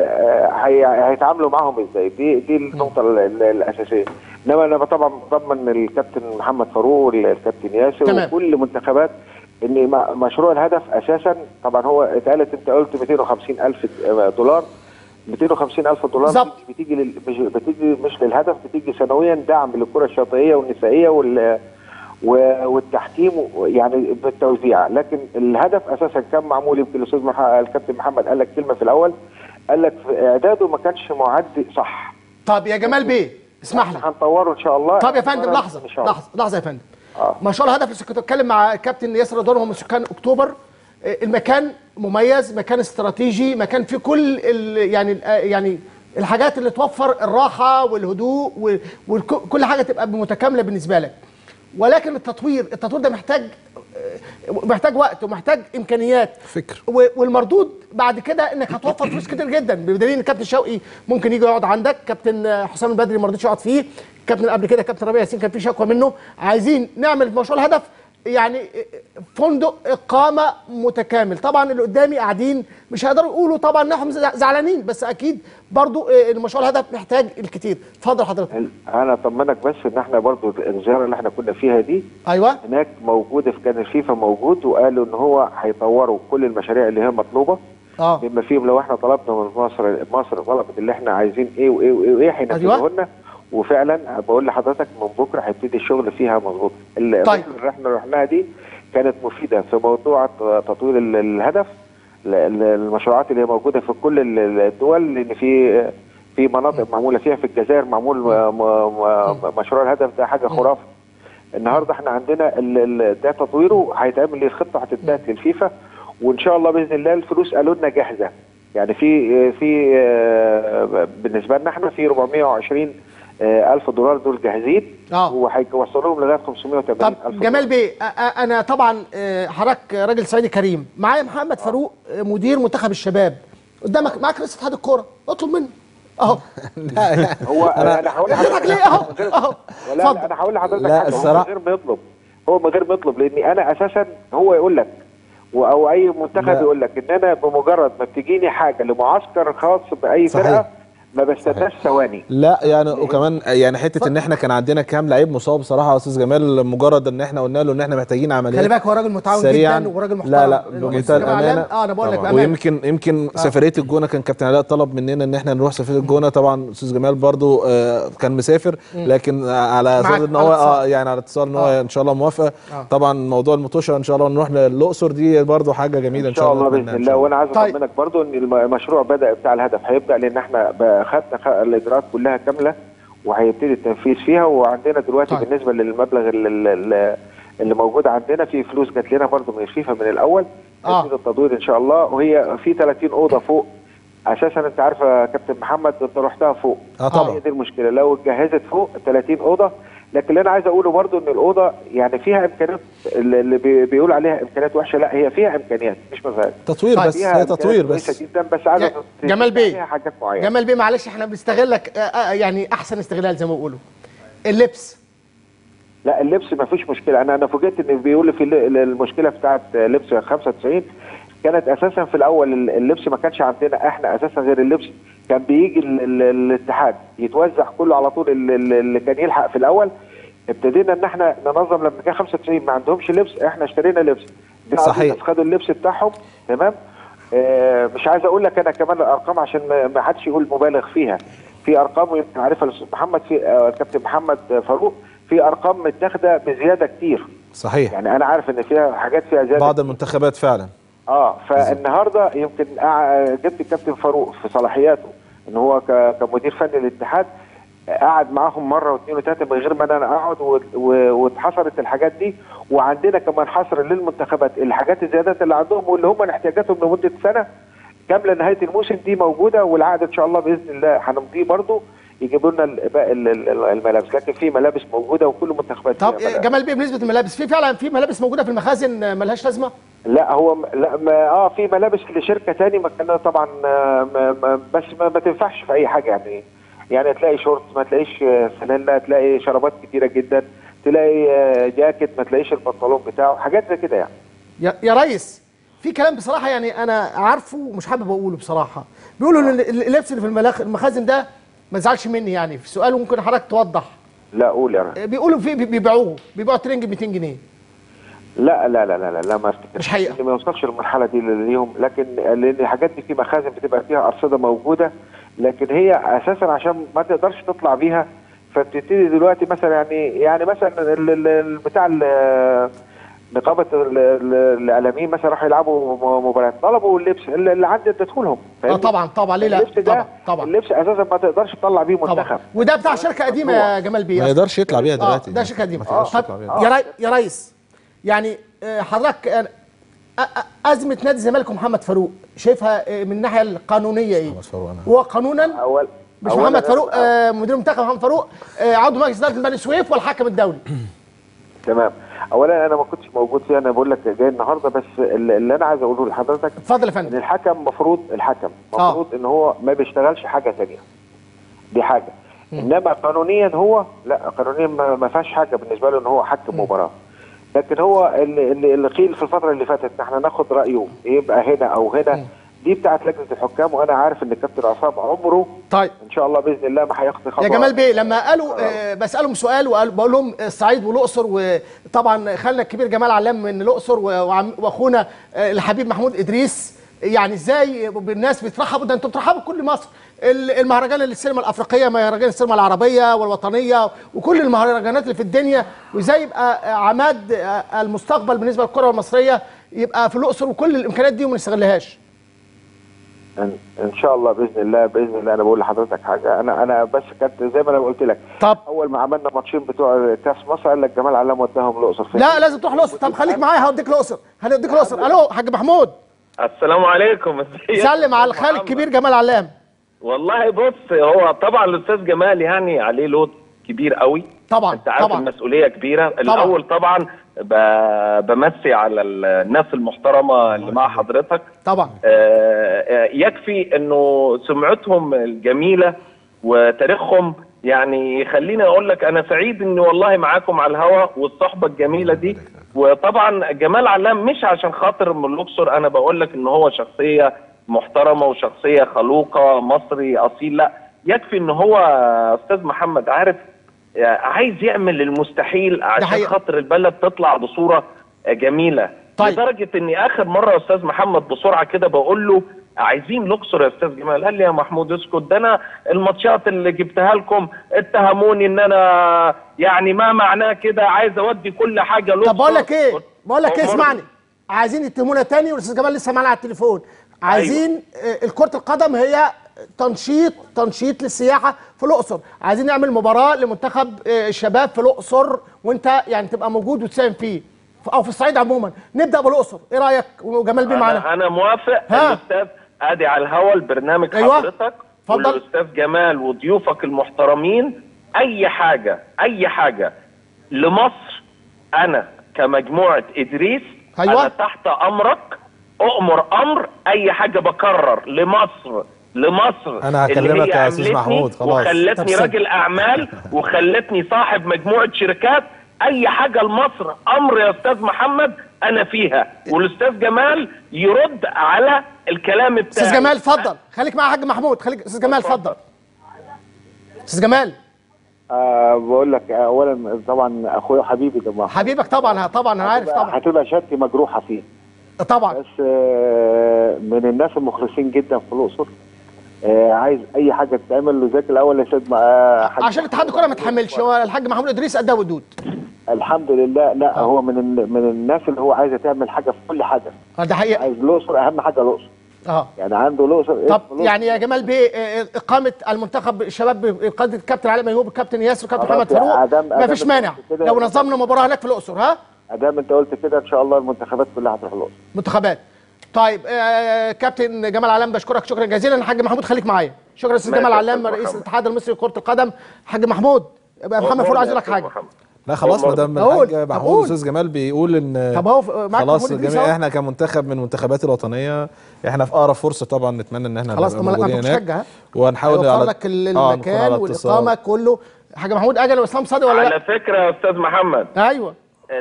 آه هيتعاملوا معاهم ازاي، دي دي النقطه الاساسيه. انما انا طبعا بضمن الكابتن محمد فاروق والكابتن ياسر تمام. وكل منتخبات ان مشروع الهدف اساسا طبعا هو اتقالت، انت قلت مئتين وخمسين الف دولار، مئتين وخمسين الف دولار بالظبط. بتيجي لل... بتيجي مش للهدف، بتيجي سنويا دعم للكره الشاطئيه والنسائيه وال والتحكيم يعني بالتوزيع. لكن الهدف اساسا كان معمول، يمكن الاستاذ مح... الكابتن محمد قال لك كلمه في الاول، قال لك في اعداده ما كانش معد صح. طب يا جمال بيه اسمح لي، هنطوره ان شاء الله. طب يا فندم لحظه لحظه لحظه يا فندم. آه. مشروع الهدف لسه كنت بتكلم مع الكابتن ياسر رضوان، هو من سكان اكتوبر. المكان مميز، مكان استراتيجي، مكان فيه كل يعني يعني الحاجات اللي توفر الراحه والهدوء وكل حاجه تبقى متكامله بالنسبه لك. ولكن التطوير التطوير ده محتاج محتاج وقت ومحتاج امكانيات فكر، والمردود بعد كده انك هتوفر فلوس كتير جدا، بدليل ان كابتن شوقي ممكن يجي يقعد عندك، كابتن حسام البدري ما رضيش يقعد فيه، كابتن قبل كده كابتن ربيع ياسين كان في شكوى منه. عايزين نعمل في مشروع الهدف يعني فندق اقامه متكامل. طبعا اللي قدامي قاعدين مش هيقدروا يقولوا طبعا انهم زعلانين، بس اكيد برضو المشروع الهدف محتاج الكتير. اتفضل حضرتك. انا اطمنك بس ان احنا برضو الزياره اللي احنا كنا فيها دي ايوه هناك موجوده، في كان الفيفا موجود وقالوا ان هو هيطوروا كل المشاريع اللي هي مطلوبه اه بما فيهم لو احنا طلبنا من مصر مصر طلبت اللي احنا عايزين ايه وايه وايه وايه هينفذوه لنا. وفعلا بقول لحضرتك من بكره هيبتدي الشغل فيها مظبوط. طيب اللي احنا رحناها دي كانت مفيده في موضوع تطوير الهدف، المشروعات اللي هي موجوده في كل الدول، لان في في مناطق معموله فيها، في الجزائر معمول مشروع الهدف ده حاجه خرافه. النهارده احنا عندنا ده تطويره هيتعمل ليه، الخطه هتتبعت للفيفا، وان شاء الله باذن الله الفلوس قالوا لنا جاهزه. يعني في في بالنسبه لنا احنا في أربعمئة وعشرين ألف دولار دول جاهزين، اه وهيوصلوهم لغايه خمسمئة وثمانين ألف. طب جمال بيه، انا طبعا حضرتك راجل صعيدي كريم، معايا محمد فاروق مدير منتخب الشباب، قدامك معاك رئيس اتحاد الكوره، اطلب منه اهو. هو انا انا هقول لحضرتك ليه اهو اهو لا انا هقول لحضرتك حاجه، هو من غير ما يطلب، هو من غير ما يطلب، لاني انا اساسا هو يقول لك او اي منتخب يقول لك ان انا بمجرد ما بتجيني حاجه لمعسكر خاص باي فرقه ما بستناش ثواني. لا يعني وكمان يعني حته ان احنا كان عندنا كام لعيب مصاب بصراحه يا استاذ جمال، مجرد ان احنا قلنا له ان احنا محتاجين عمليات. خلي بالك هو راجل متعاون سريعاً. جدا وراجل محترم. لا لا بمنتهى الامانه. اه انا بقول لك بامانه. ويمكن يمكن آه. سفريه الجونه كان كابتن علاء طلب مننا ان احنا نروح سفريه الجونه، طبعا استاذ جمال برضو آه كان مسافر، لكن على اساس ان هو اه يعني على اتصال ان هو آه. ان شاء الله موافق. آه. طبعا موضوع المطوشه ان شاء الله نروح للاقصر دي برضو حاجه جميله ان شاء الله باذن الله. وانا عايز اطمنك برضو ان المشروع بدا بتاع الهدف هيبدا، لان احنا خدنا الاجراءات كلها كامله وهيبتدي التنفيذ فيها. وعندنا دلوقتي طيب. بالنسبه للمبلغ اللي, اللي موجود عندنا في فلوس جات لنا برضو من الفيفا من الاول اه تبتدي التدوير ان شاء الله، وهي في ثلاثين اوضه فوق اساسا. انت عارف يا كابتن محمد انت رحتها فوق، اه طبعا هي دي المشكله لو اتجهزت فوق ثلاثين اوضه. لكن اللي انا عايز اقوله برضو ان الاوضه يعني فيها امكانيات، اللي بيقول عليها امكانيات وحشه، لا هي فيها امكانيات مش مفاهيم تطوير طيب. بس هي تطوير بس جدا. بس عايز جمال بيه فيها حاجات معينه. جمال بيه معلش احنا بنستغلك يعني احسن استغلال زي ما بيقولوا. اللبس لا اللبس ما فيش مشكله. انا انا فوجئت ان بيقولوا في المشكله بتاعت لبس خمسة وتسعين كانت اساسا في الاول اللبس ما كانش عندنا احنا اساسا غير اللبس كان بيجي الاتحاد يتوزع كله على طول، اللي كان يلحق في الاول. ابتدينا ان احنا ننظم لما كان خمسة وتسعين ما عندهمش لبس، احنا اشترينا لبس صحيح، خدوا اللبس بتاعهم تمام. آه مش عايز اقول لك انا كمان الارقام عشان ما حدش يقول مبالغ فيها، في ارقام يمكن عارفها الاستاذ محمد، في آه كابتن محمد فاروق، في ارقام متاخده بزياده كتير. صحيح، يعني انا عارف ان فيها حاجات فيها زياده بعض المنتخبات فعلا. اه فالنهارده يمكن جبت الكابتن فاروق في صلاحياته ان هو كمدير فني للاتحاد، قعد معاهم مره واثنين وثلاثه من غير ما انا اقعد، واتحصرت الحاجات دي. وعندنا كمان حصر للمنتخبات الحاجات الزيادات اللي عندهم واللي هم احتياجاتهم لمده سنه كامله نهايه الموسم دي موجوده، والعقد ان شاء الله باذن الله هنمضيه برضه يجيبوا لنا باقي الملابس. لكن في ملابس موجوده وكل المنتخبات. طب جمال بيه بالنسبه للملابس، في فعلا في ملابس موجوده في المخازن ملهاش لازمه؟ لا هو لا ما اه في ملابس لشركه ثاني مكانها طبعا، ما ما بس ما, ما تنفعش في اي حاجه. يعني يعني تلاقي شورت ما تلاقيش فانيلا، تلاقي شرابات كتيره جدا، تلاقي جاكيت ما تلاقيش البنطلون بتاعه، حاجات زي كده يعني. يا يا ريس في كلام بصراحه يعني انا عارفه ومش حابب اقوله بصراحه، بيقولوا ان اللبس اللي في المخازن ده ما تزعلش مني، يعني في سؤال ممكن حضرتك توضح. لا قول يا ريس. بيقولوا في بيبيعوه بيبيعوا ترنج ب مئتين جنيه. لا لا لا لا لا, لا ما افتكرش. مش حقيقه ما يوصلش للمرحله دي ليهم، لكن لان الحاجات دي في مخازن بتبقى فيها ارصده موجوده، لكن هي اساسا عشان ما تقدرش تطلع بيها فبتبتدي دلوقتي مثلا يعني يعني مثلا بتاع نقابه الاعلاميين مثلا راحوا يلعبوا مباريات طلبوا اللبس اللي عندي اديته لهم. اه طبعا طبعا ليه لا اللبس ده طبعا طبعا اللبس اساسا ما تقدرش تطلع بيه منتخب، وده بتاع شركه قديمه يا جمال بيه، ما يقدرش يطلع بيها دلوقتي. اه ده شركه قديمه. آه. طب يا ري... يا ريس يعني حضرتك ازمه نادي الزمالك ومحمد فاروق شايفها من الناحيه القانونيه ايه؟ محمد فاروق انا هو قانونا أول مش محمد فاروق آه مدير المنتخب محمد فاروق آه عضو مجلس اداره بني سويف والحكم الدولي. تمام. اولا انا ما كنتش موجود فيها، انا بقول لك جاي النهارده، بس اللي انا عايز اقوله لحضرتك اتفضل يا فندم. ان الحكم المفروض الحكم المفروض ان هو ما بيشتغلش حاجه ثانيه، دي حاجه. م. انما قانونيا هو لا، قانونيا ما فيهاش حاجه بالنسبه له ان هو حكم مباراه، لكن هو اللي, اللي قيل في الفتره اللي فاتت ان احنا ناخد رايه يبقى هنا او هنا م. دي بتاعت لجنه الحكام، وانا عارف ان الكابتن عصام عمره طيب ان شاء الله باذن الله ما هياخد خطوه. يا جمال بيه لما قالوا آه بسالهم سؤال وبقول لهم الصعيد والاقصر، وطبعا خالنا الكبير جمال علام من الاقصر واخونا آه الحبيب محمود ادريس، يعني ازاي الناس بترحبوا؟ ده انتوا بترحبوا كل مصر، المهرجان السينما الافريقيه، مهرجان السينما العربيه والوطنيه وكل المهرجانات اللي في الدنيا، وازاي يبقى عماد المستقبل بالنسبه للكره المصريه يبقى في الاقصر وكل الامكانيات دي وما نستغلهاش. ان ان شاء الله باذن الله باذن الله. انا بقول لحضرتك حاجه، انا انا بس كانت زي ما انا قلت لك. طب اول ما عملنا ماتشين بتوع كاس مصر قال لك جمال علام وداهم الاقصر. لا لازم تروح الاقصر. طب خليك معايا هوديك الاقصر، هنوديك الاقصر. الو حاج محمود. السلام عليكم. ازيك؟ سلم على الخال الكبير جمال علام. والله بص، هو طبعا الاستاذ جمال يعني عليه لود كبير قوي طبعا. انت عارف طبعا المسؤوليه كبيره. طبعا. الاول طبعا بمسي على الناس المحترمه اللي مع حضرتك طبعا. آه يكفي انه سمعتهم الجميله وتاريخهم، يعني خليني اقول لك انا سعيد اني والله معاكم على الهوا والصحبه الجميله دي. وطبعا جمال علام مش عشان خاطر من الاقصر، انا بقول لك ان هو شخصيه محترمه وشخصيه خلوقه مصري اصيل. لا يكفي ان هو استاذ محمد عارف عايز يعمل المستحيل عشان خاطر البلد تطلع بصوره جميله. طيب. لدرجه اني اخر مره استاذ محمد بسرعه كده بقول له عايزين الاقصر يا استاذ جمال، قال لي يا محمود اسكت، ده انا الماتشات اللي جبتها لكم اتهموني ان انا يعني ما معناه كده عايز اودي كل حاجه الاقصر. طب بقول لك ايه بقول لك ايه اسمعني، عايزين يتهمونا تاني والاستاذ جمال لسه معانا على التليفون. عايزين أيوه. كرة القدم هي تنشيط تنشيط للسياحه في الاقصر، عايزين نعمل مباراه لمنتخب الشباب في الاقصر وانت يعني تبقى موجود وتساهم فيه او في الصعيد عموما. نبدا بالاقصر، ايه رايك؟ وجمال بيه معانا. انا, أنا موافق. الاستاذ ادي على الهوا البرنامج أيوة. حضرتك والاستاذ جمال وضيوفك المحترمين، اي حاجه اي حاجه لمصر انا كمجموعه ادريس أيوة. انا تحت امرك، اؤمر امر، اي حاجه بكرر لمصر لمصر. انا هكلمك يا استاذ محمود خلاص، وخلتني راجل اعمال وخلتني صاحب مجموعه شركات. اي حاجه لمصر امر يا استاذ محمد انا فيها، والاستاذ جمال يرد على الكلام بتاعي. استاذ جمال اتفضل، خليك مع حاج محمود، خليك استاذ جمال اتفضل. استاذ جمال أه بقول لك اولا طبعا اخويا وحبيبي طبعا حبيبك طبعا طبعا انا عارف طبعا هتبقى شهادتي مجروحه فيه طبعا، بس آه من الناس المخلصين جدا في الاقصر. آه عايز اي حاجه تتعمل له زي الاول يا استاذ آه عشان اتحاد الكوره ما تحملش. هو الحاج محمود ادريس قدها ودود الحمد لله. لا آه. هو من من الناس اللي هو عايزه تعمل حاجه في كل حاجه. اه ده حقيقه. عايز الاقصر اهم حاجه الاقصر. اه يعني عنده الاقصر. طب يعني يا جمال بيه اقامه المنتخب الشباب بقياده الكابتن علي ميهوب الكابتن ياسر والكابتن محمد فاروق ما فيش مانع لو نظمنا مباراه هناك في الاقصر. ها ادام انت قلت كده ان شاء الله المنتخبات كلها هتروح الاقصر. منتخبات. طيب آه كابتن جمال علام بشكرك شكرا جزيلا. الحاج محمود خليك معايا. شكرا استاذ جمال علام رئيس الاتحاد المصري لكره القدم. حاج محمود محمد فاروق عايز يقول لك حاجه. لا خلاص ما دام الحاج محمود والاستاذ جمال بيقول ان طب هو خلاص الجميع احنا كمنتخب من المنتخبات الوطنيه احنا في اقرب فرصه طبعا نتمنى ان احنا خلاص نبقى موجودين هناك وهنحاول على لك المكان آه والاقامه كله. حاج محمود اجل واسلام صادق ولا لا؟ على فكره يا استاذ محمد ايوه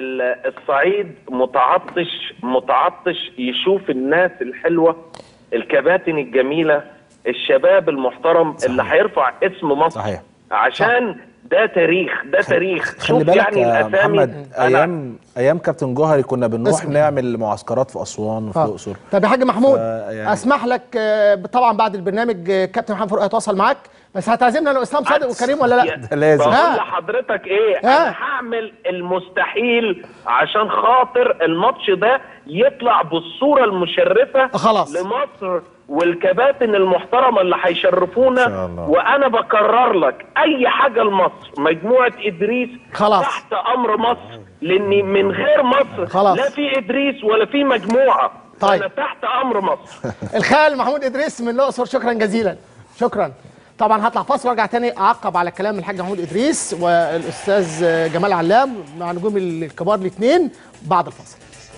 الصعيد متعطش متعطش يشوف الناس الحلوه، الكباتن الجميله، الشباب المحترم صحيح. اللي هيرفع اسم مصر صحيح. عشان صح. ده تاريخ، ده تاريخ. خلي بالك يعني يا الاسامي محمد، ايام ايام كابتن جوهري كنا بنروح اسمع. نعمل معسكرات في اسوان وفي آه. الاقصر. طب يا حاج محمود يعني اسمح لك آه، طبعا بعد البرنامج آه، كابتن محمد فاروق هيتواصل معاك، بس هتعزمنا انا واسلام صادق وكريم ولا لا؟ ده لازم. بقول ها. لحضرتك ايه، ها. انا هعمل المستحيل عشان خاطر الماتش ده يطلع بالصوره المشرفه خلاص. لمصر والكباتن المحترمه اللي هيشرفونا. إن شاء الله. وانا بكرر لك اي حاجه لمصر، مجموعه ادريس خلاص. تحت امر مصر، لان من غير مصر خلاص. لا في ادريس ولا في مجموعه. طيب. انا تحت امر مصر. الخال محمود ادريس من الاقصر، شكرا جزيلا. شكرا. طبعا هطلع فاصل وارجع تاني اعقب على كلام الحاج محمود ادريس والاستاذ جمال علام مع نجوم الكبار الاثنين بعد الفاصل.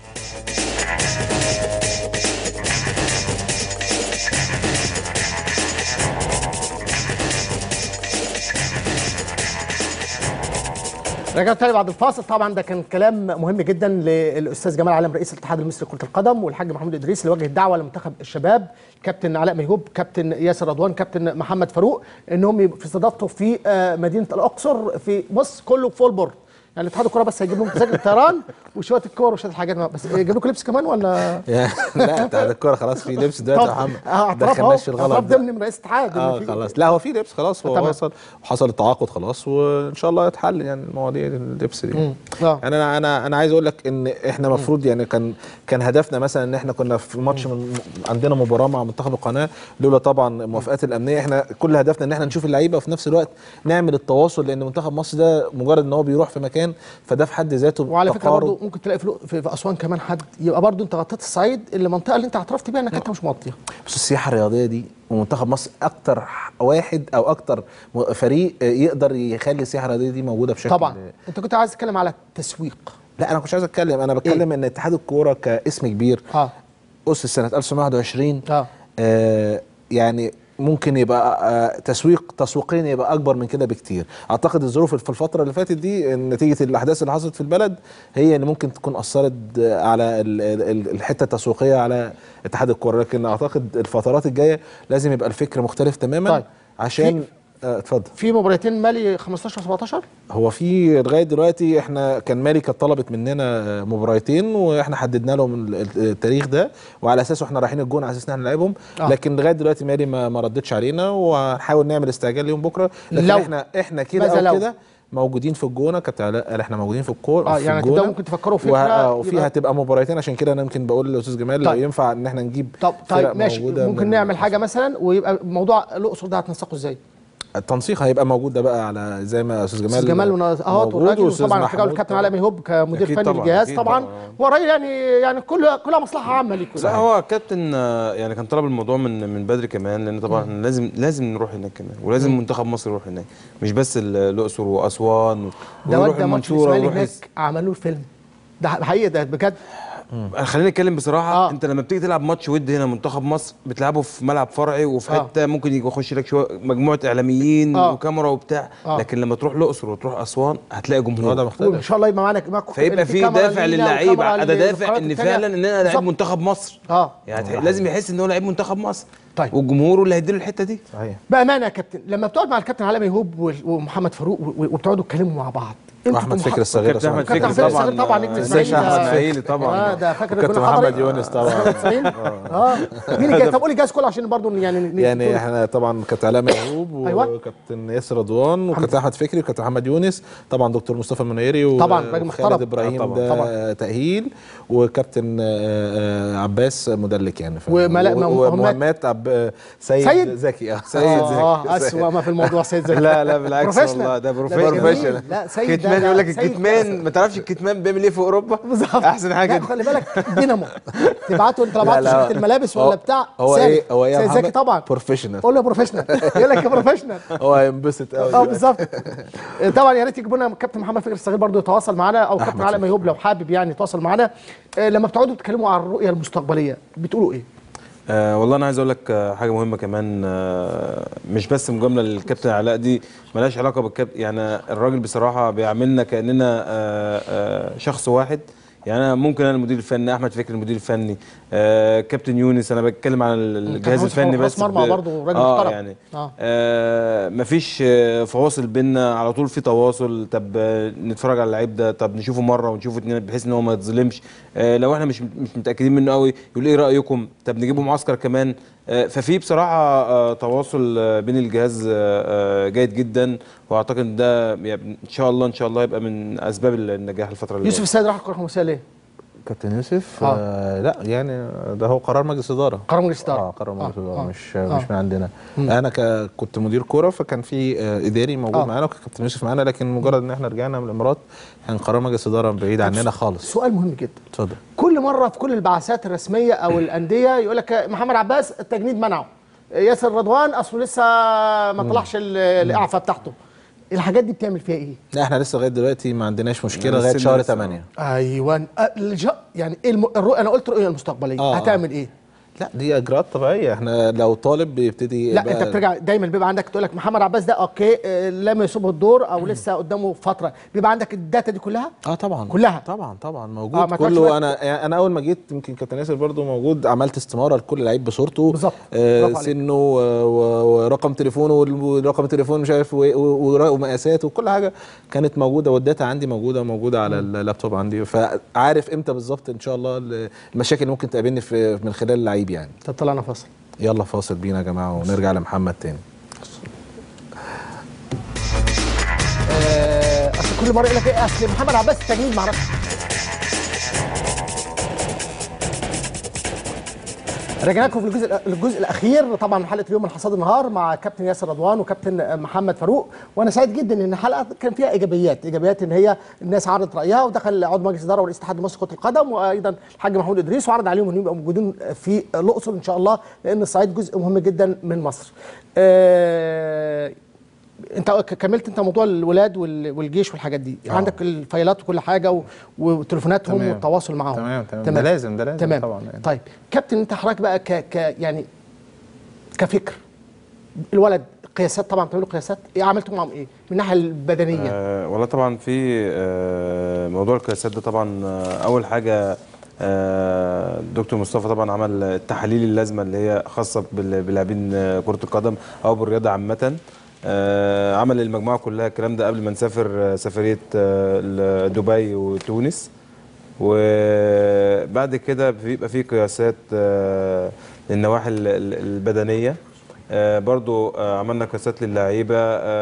رجعت تاني بعد الفاصل. طبعا ده كان كلام مهم جدا للاستاذ جمال علام رئيس الاتحاد المصري لكره القدم، والحاج محمود ادريس اللي وجه الدعوه لمنتخب الشباب، كابتن علاء ميهوب، كابتن ياسر رضوان، كابتن محمد فاروق، انهم يبقوا في استضافته في مدينه الاقصر في مصر كله فول بورد. يعني اتحاد الكوره بس هيجيب لهم تذاكر الطيران وشويه الكور وشويه الحاجات، بس يجيب لكم لبس كمان ولا؟ لا اتحاد الكوره خلاص في لبس دلوقتي يا محمد. اه دخلناش في الغلط اعتراف ده. ضمن من رئيس الاتحاد. اه خلاص، لا هو في لبس خلاص، هو تمام. وصل وحصل التعاقد خلاص، وان شاء الله يتحل يعني المواضيع اللبس دي. مم. آه. يعني انا انا انا عايز اقول لك ان احنا المفروض يعني كان كان هدفنا مثلا ان احنا كنا في ماتش من عندنا مباراه مع منتخب القناه، لولا طبعا الموافقات الامنيه احنا كل هدفنا ان احنا نشوف اللعيبه وفي نفس الوقت نعمل التواصل، لان منتخب مصر ده مجرد ان هو بيروح في مكان فده في حد ذاته وعلى فكره تقارب. برضه ممكن تلاقي في, في, في اسوان كمان حد يبقى برضه انت غطيت الصعيد، المنطقه اللي انت اعترفت بيها انك انت مش مغطيها. بس السياحه الرياضيه دي ومنتخب مصر اكتر واحد او اكتر فريق يقدر يخلي السياحه الرياضيه دي موجوده بشكل. طبعا انت كنت عايز تتكلم على التسويق. لا انا كنتش عايز اتكلم، انا بتكلم إيه؟ ان اتحاد الكوره كاسم كبير اه اسس سنه ألف وتسعمائة وواحد وعشرين اه, آه يعني ممكن يبقى آه تسويق تسويقيا يبقى اكبر من كده بكتير. اعتقد الظروف في الفتره اللي فاتت دي نتيجه الاحداث اللي حصلت في البلد هي اللي ممكن تكون اثرت على الحته التسويقيه على اتحاد الكوره، لكن اعتقد الفترات الجايه لازم يبقى الفكر مختلف تماما. طيب. عشان اتفضل. آه في مباراتين مالي خمستاشر وسبعتاشر. هو في لغايه دلوقتي احنا كان مالي كانت طلبت مننا مباراتين واحنا حددنا لهم التاريخ ده وعلى اساسه احنا رايحين الجون على اساس ان احنا نلعبهم. آه. لكن لغايه دلوقتي مالي ما, ما ردتش علينا وهنحاول نعمل استعجال يوم بكره، لكن لو. احنا احنا كده او كده موجودين في الجونه. كابتن علاء قال احنا موجودين في الكوره اه يعني كده ممكن تفكروا فكره وفيها هتبقى مباراتين، عشان كده انا يمكن بقول للاستاذ جمال طيب. لو ينفع ان احنا نجيب طب طيب ماشي ممكن من نعمل حاجه مثلا ويبقى موضوع الاقصر ده هتنسقه ازاي؟ التنسيق هيبقى موجود ده بقى على زي ما استاذ جمال استاذ جمال اهوت والراجل وطبعا الكابتن علاء ميهوب كمدير فني للجهاز طبعا. هو راجل يعني يعني كل كلها مصلحه عامه ليكم. لا هو كابتن يعني كان طلب الموضوع من من بدري كمان، لان طبعا احنا لازم لازم نروح هناك كمان، ولازم م. منتخب مصر يروح هناك، مش بس الاقصر واسوان ونروح المنصوره هناك. عملوا فيلم ده حقيقي ده بجد. خلينا نتكلم بصراحه. آه. انت لما بتيجي تلعب ماتش ود هنا منتخب مصر بتلعبه في ملعب فرعي وفي حته آه. ممكن يخش لك شويه مجموعه اعلاميين آه. وكاميرا وبتاع آه. لكن لما تروح الاقصر وتروح اسوان هتلاقي جمهور ده مختلف ان شاء الله يبقى معانا معاكم فيبقى في دافع للعيبه، ده دافع ان فعلا ان انا لعيب منتخب مصر. اه يعني لازم يحس ان هو لعيب منتخب مصر. طيب والجمهور اللي هيديله الحته دي. صحيح. بامانه يا كابتن لما بتقعد مع الكابتن علاء ميهوب ومحمد فاروق وبتقعدوا تتكلموا مع بعض واحمد فكري الصغير كابتن احمد فكري طبعا طبعا نجم الزمالك احمد اسماعيلي طبعا اه ده فاكر كابتن محمد يونس طبعا اه مين الجاي؟ طب قول الجهاز كله عشان برضه يعني يعني احنا طبعا كابتن علاء ميهوب وكابتن ياسر رضوان وكابتن احمد فكري وكابتن محمد يونس طبعا دكتور مصطفى المنيري طبعا راجل محترم وخالد ابراهيم ده تاهيل وكابتن عباس مدلك يعني ومهمات عب سيد زكي اه سيد زكي اه اسوأ ما في الموضوع سيد زكي. لا لا بالعكس والله ده بروفيشنال. لا سيد كتمان يقول لك الكتمان ما تعرفش الكتمان بيعمل ايه في اوروبا بالظبط احسن حاجه. خلي بالك دينامو تبعته انت لو بعت شركه الملابس ولا بتاع هو ايه هو ايه سيد زكي طبعا بروفيشنال. قول له بروفيشنال يقول لك بروفيشنال هو هينبسط قوي. اه بالظبط. طبعا يا ريت يجيبوا لنا كابتن محمد فكري الصغير برضه يتواصل معانا او كابتن علاء ميهوب لو حابب يعني يتواصل معانا. لما بتقعدوا تتكلموا عن الرؤيه المستقبليه بتقولوا ايه؟ أه والله انا عايز اقول لك حاجه مهمه كمان. أه مش بس مجامله للكابتن علاء دي مالهاش علاقه بالكابتن، يعني الراجل بصراحه بيعاملنا كاننا أه أه شخص واحد. يعني انا ممكن انا المدير الفني، احمد فكري المدير الفني، آه كابتن يونس، انا بتكلم عن الجهاز الفني بس. مرمى برضه راجل آه محترم يعني آه. آه مفيش آه فواصل بينا، على طول في تواصل. طب آه نتفرج على اللعيب ده، طب نشوفه مره ونشوفه اتنين بحيث ان هو ما يتظلمش. آه لو احنا مش مش متاكدين منه قوي يقول ايه رايكم، طب نجيبه معسكر كمان. آه ففي بصراحه آه تواصل آه بين الجهاز آه جيد جدا، واعتقد ان ده ان شاء الله ان شاء الله يبقى من اسباب النجاح الفتره اللي جايه. يوسف السيد راح الكره الخماسيه ليه؟ كابتن يوسف آه. آه لا يعني ده هو قرار مجلس اداره. قرار مجلس اداره اه قرار مجلس اداره آه. مش آه. مش من عندنا. مم. انا ك... كنت مدير كوره، فكان في آه اداري موجود آه. معانا، وكان كابتن يوسف معانا، لكن مجرد ان احنا رجعنا من الامارات كان قرار مجلس اداره بعيد عننا خالص. سؤال مهم جدا. اتفضل. كل مره في كل البعثات الرسميه او الانديه يقول لك محمد عباس التجنيد منعه، ياسر رضوان اصله لسه ما طلعش الاعفاء بتاعته. الحاجات دي بتعمل فيها ايه؟ لا احنا لسه لغايه دلوقتي ما عندناش مشكله لغايه شهر ثمانية. ايوه يعني ايه الم... الرؤيه؟ انا قلت الرؤيه المستقبليه. آه. هتعمل ايه؟ لا دي اجراءات طبيعيه، احنا لو طالب بيبتدي. لا انت بترجع دايما بيبقى عندك تقول لك محمد عباس ده اوكي لم يصبه الدور او لسه قدامه فتره، بيبقى عندك الداتا دي كلها؟ اه طبعا كلها طبعا طبعا موجود. آه كله. انا يعني انا اول ما جيت يمكن كابتن ياسر برضو موجود، عملت استماره لكل لعيب بصورته بالظبط، آه سنه ورقم تليفونه ورقم تليفون مش عارف ومقاساته وكل حاجه كانت موجوده، والداتا عندي موجوده موجوده على اللابتوب عندي، فعارف امتى بالظبط ان شاء الله المشاكل اللي ممكن تقابلني في من خلال اللعيب يعني. طب طلعنا فاصل. يلا فاصل بينا يا جماعه ونرجع لمحمد تاني. آه اصل كل مره يقول لك ايه اصل محمد عباس التجنيد معرفش. رجعنا لكم في الجزء الجزء الاخير طبعا من حلقه اليوم من حصاد النهار مع كابتن ياسر رضوان وكابتن محمد فاروق، وانا سعيد جدا ان الحلقه كان فيها ايجابيات، ايجابيات ان هي الناس عرضت رايها، ودخل عضو مجلس اداره ورئيس اتحاد مصر كره القدم وايضا الحاج محمود ادريس، وعرض عليهم انهم يبقوا موجودين في الاقصر ان شاء الله، لان الصعيد جزء مهم جدا من مصر. آه انت كملت انت موضوع الولاد والجيش والحاجات دي. أوه. عندك الفايلات وكل حاجه وتليفوناتهم والتواصل معاهم. تمام تمام, تمام. ده لازم ده لازم تمام. طبعا يعني. طيب كابتن انت حضرتك بقى ك ك يعني كفكر الولد قياسات، طبعا بتعملوا قياسات، ايه عملتوا معاهم ايه من الناحيه البدنيه؟ آه والله طبعا في آه موضوع القياسات ده طبعا آه اول حاجه آه دكتور مصطفى طبعا عمل التحاليل اللازمه اللي هي خاصه بلاعبين كره القدم او بالرياضه عامه. آه عمل المجموعه كلها الكلام ده قبل ما نسافر آه سفريه آه دبي وتونس، وبعد كده بيبقى في قياسات آه للنواحي البدنيه. آه برضو آه عملنا قياسات للعيبه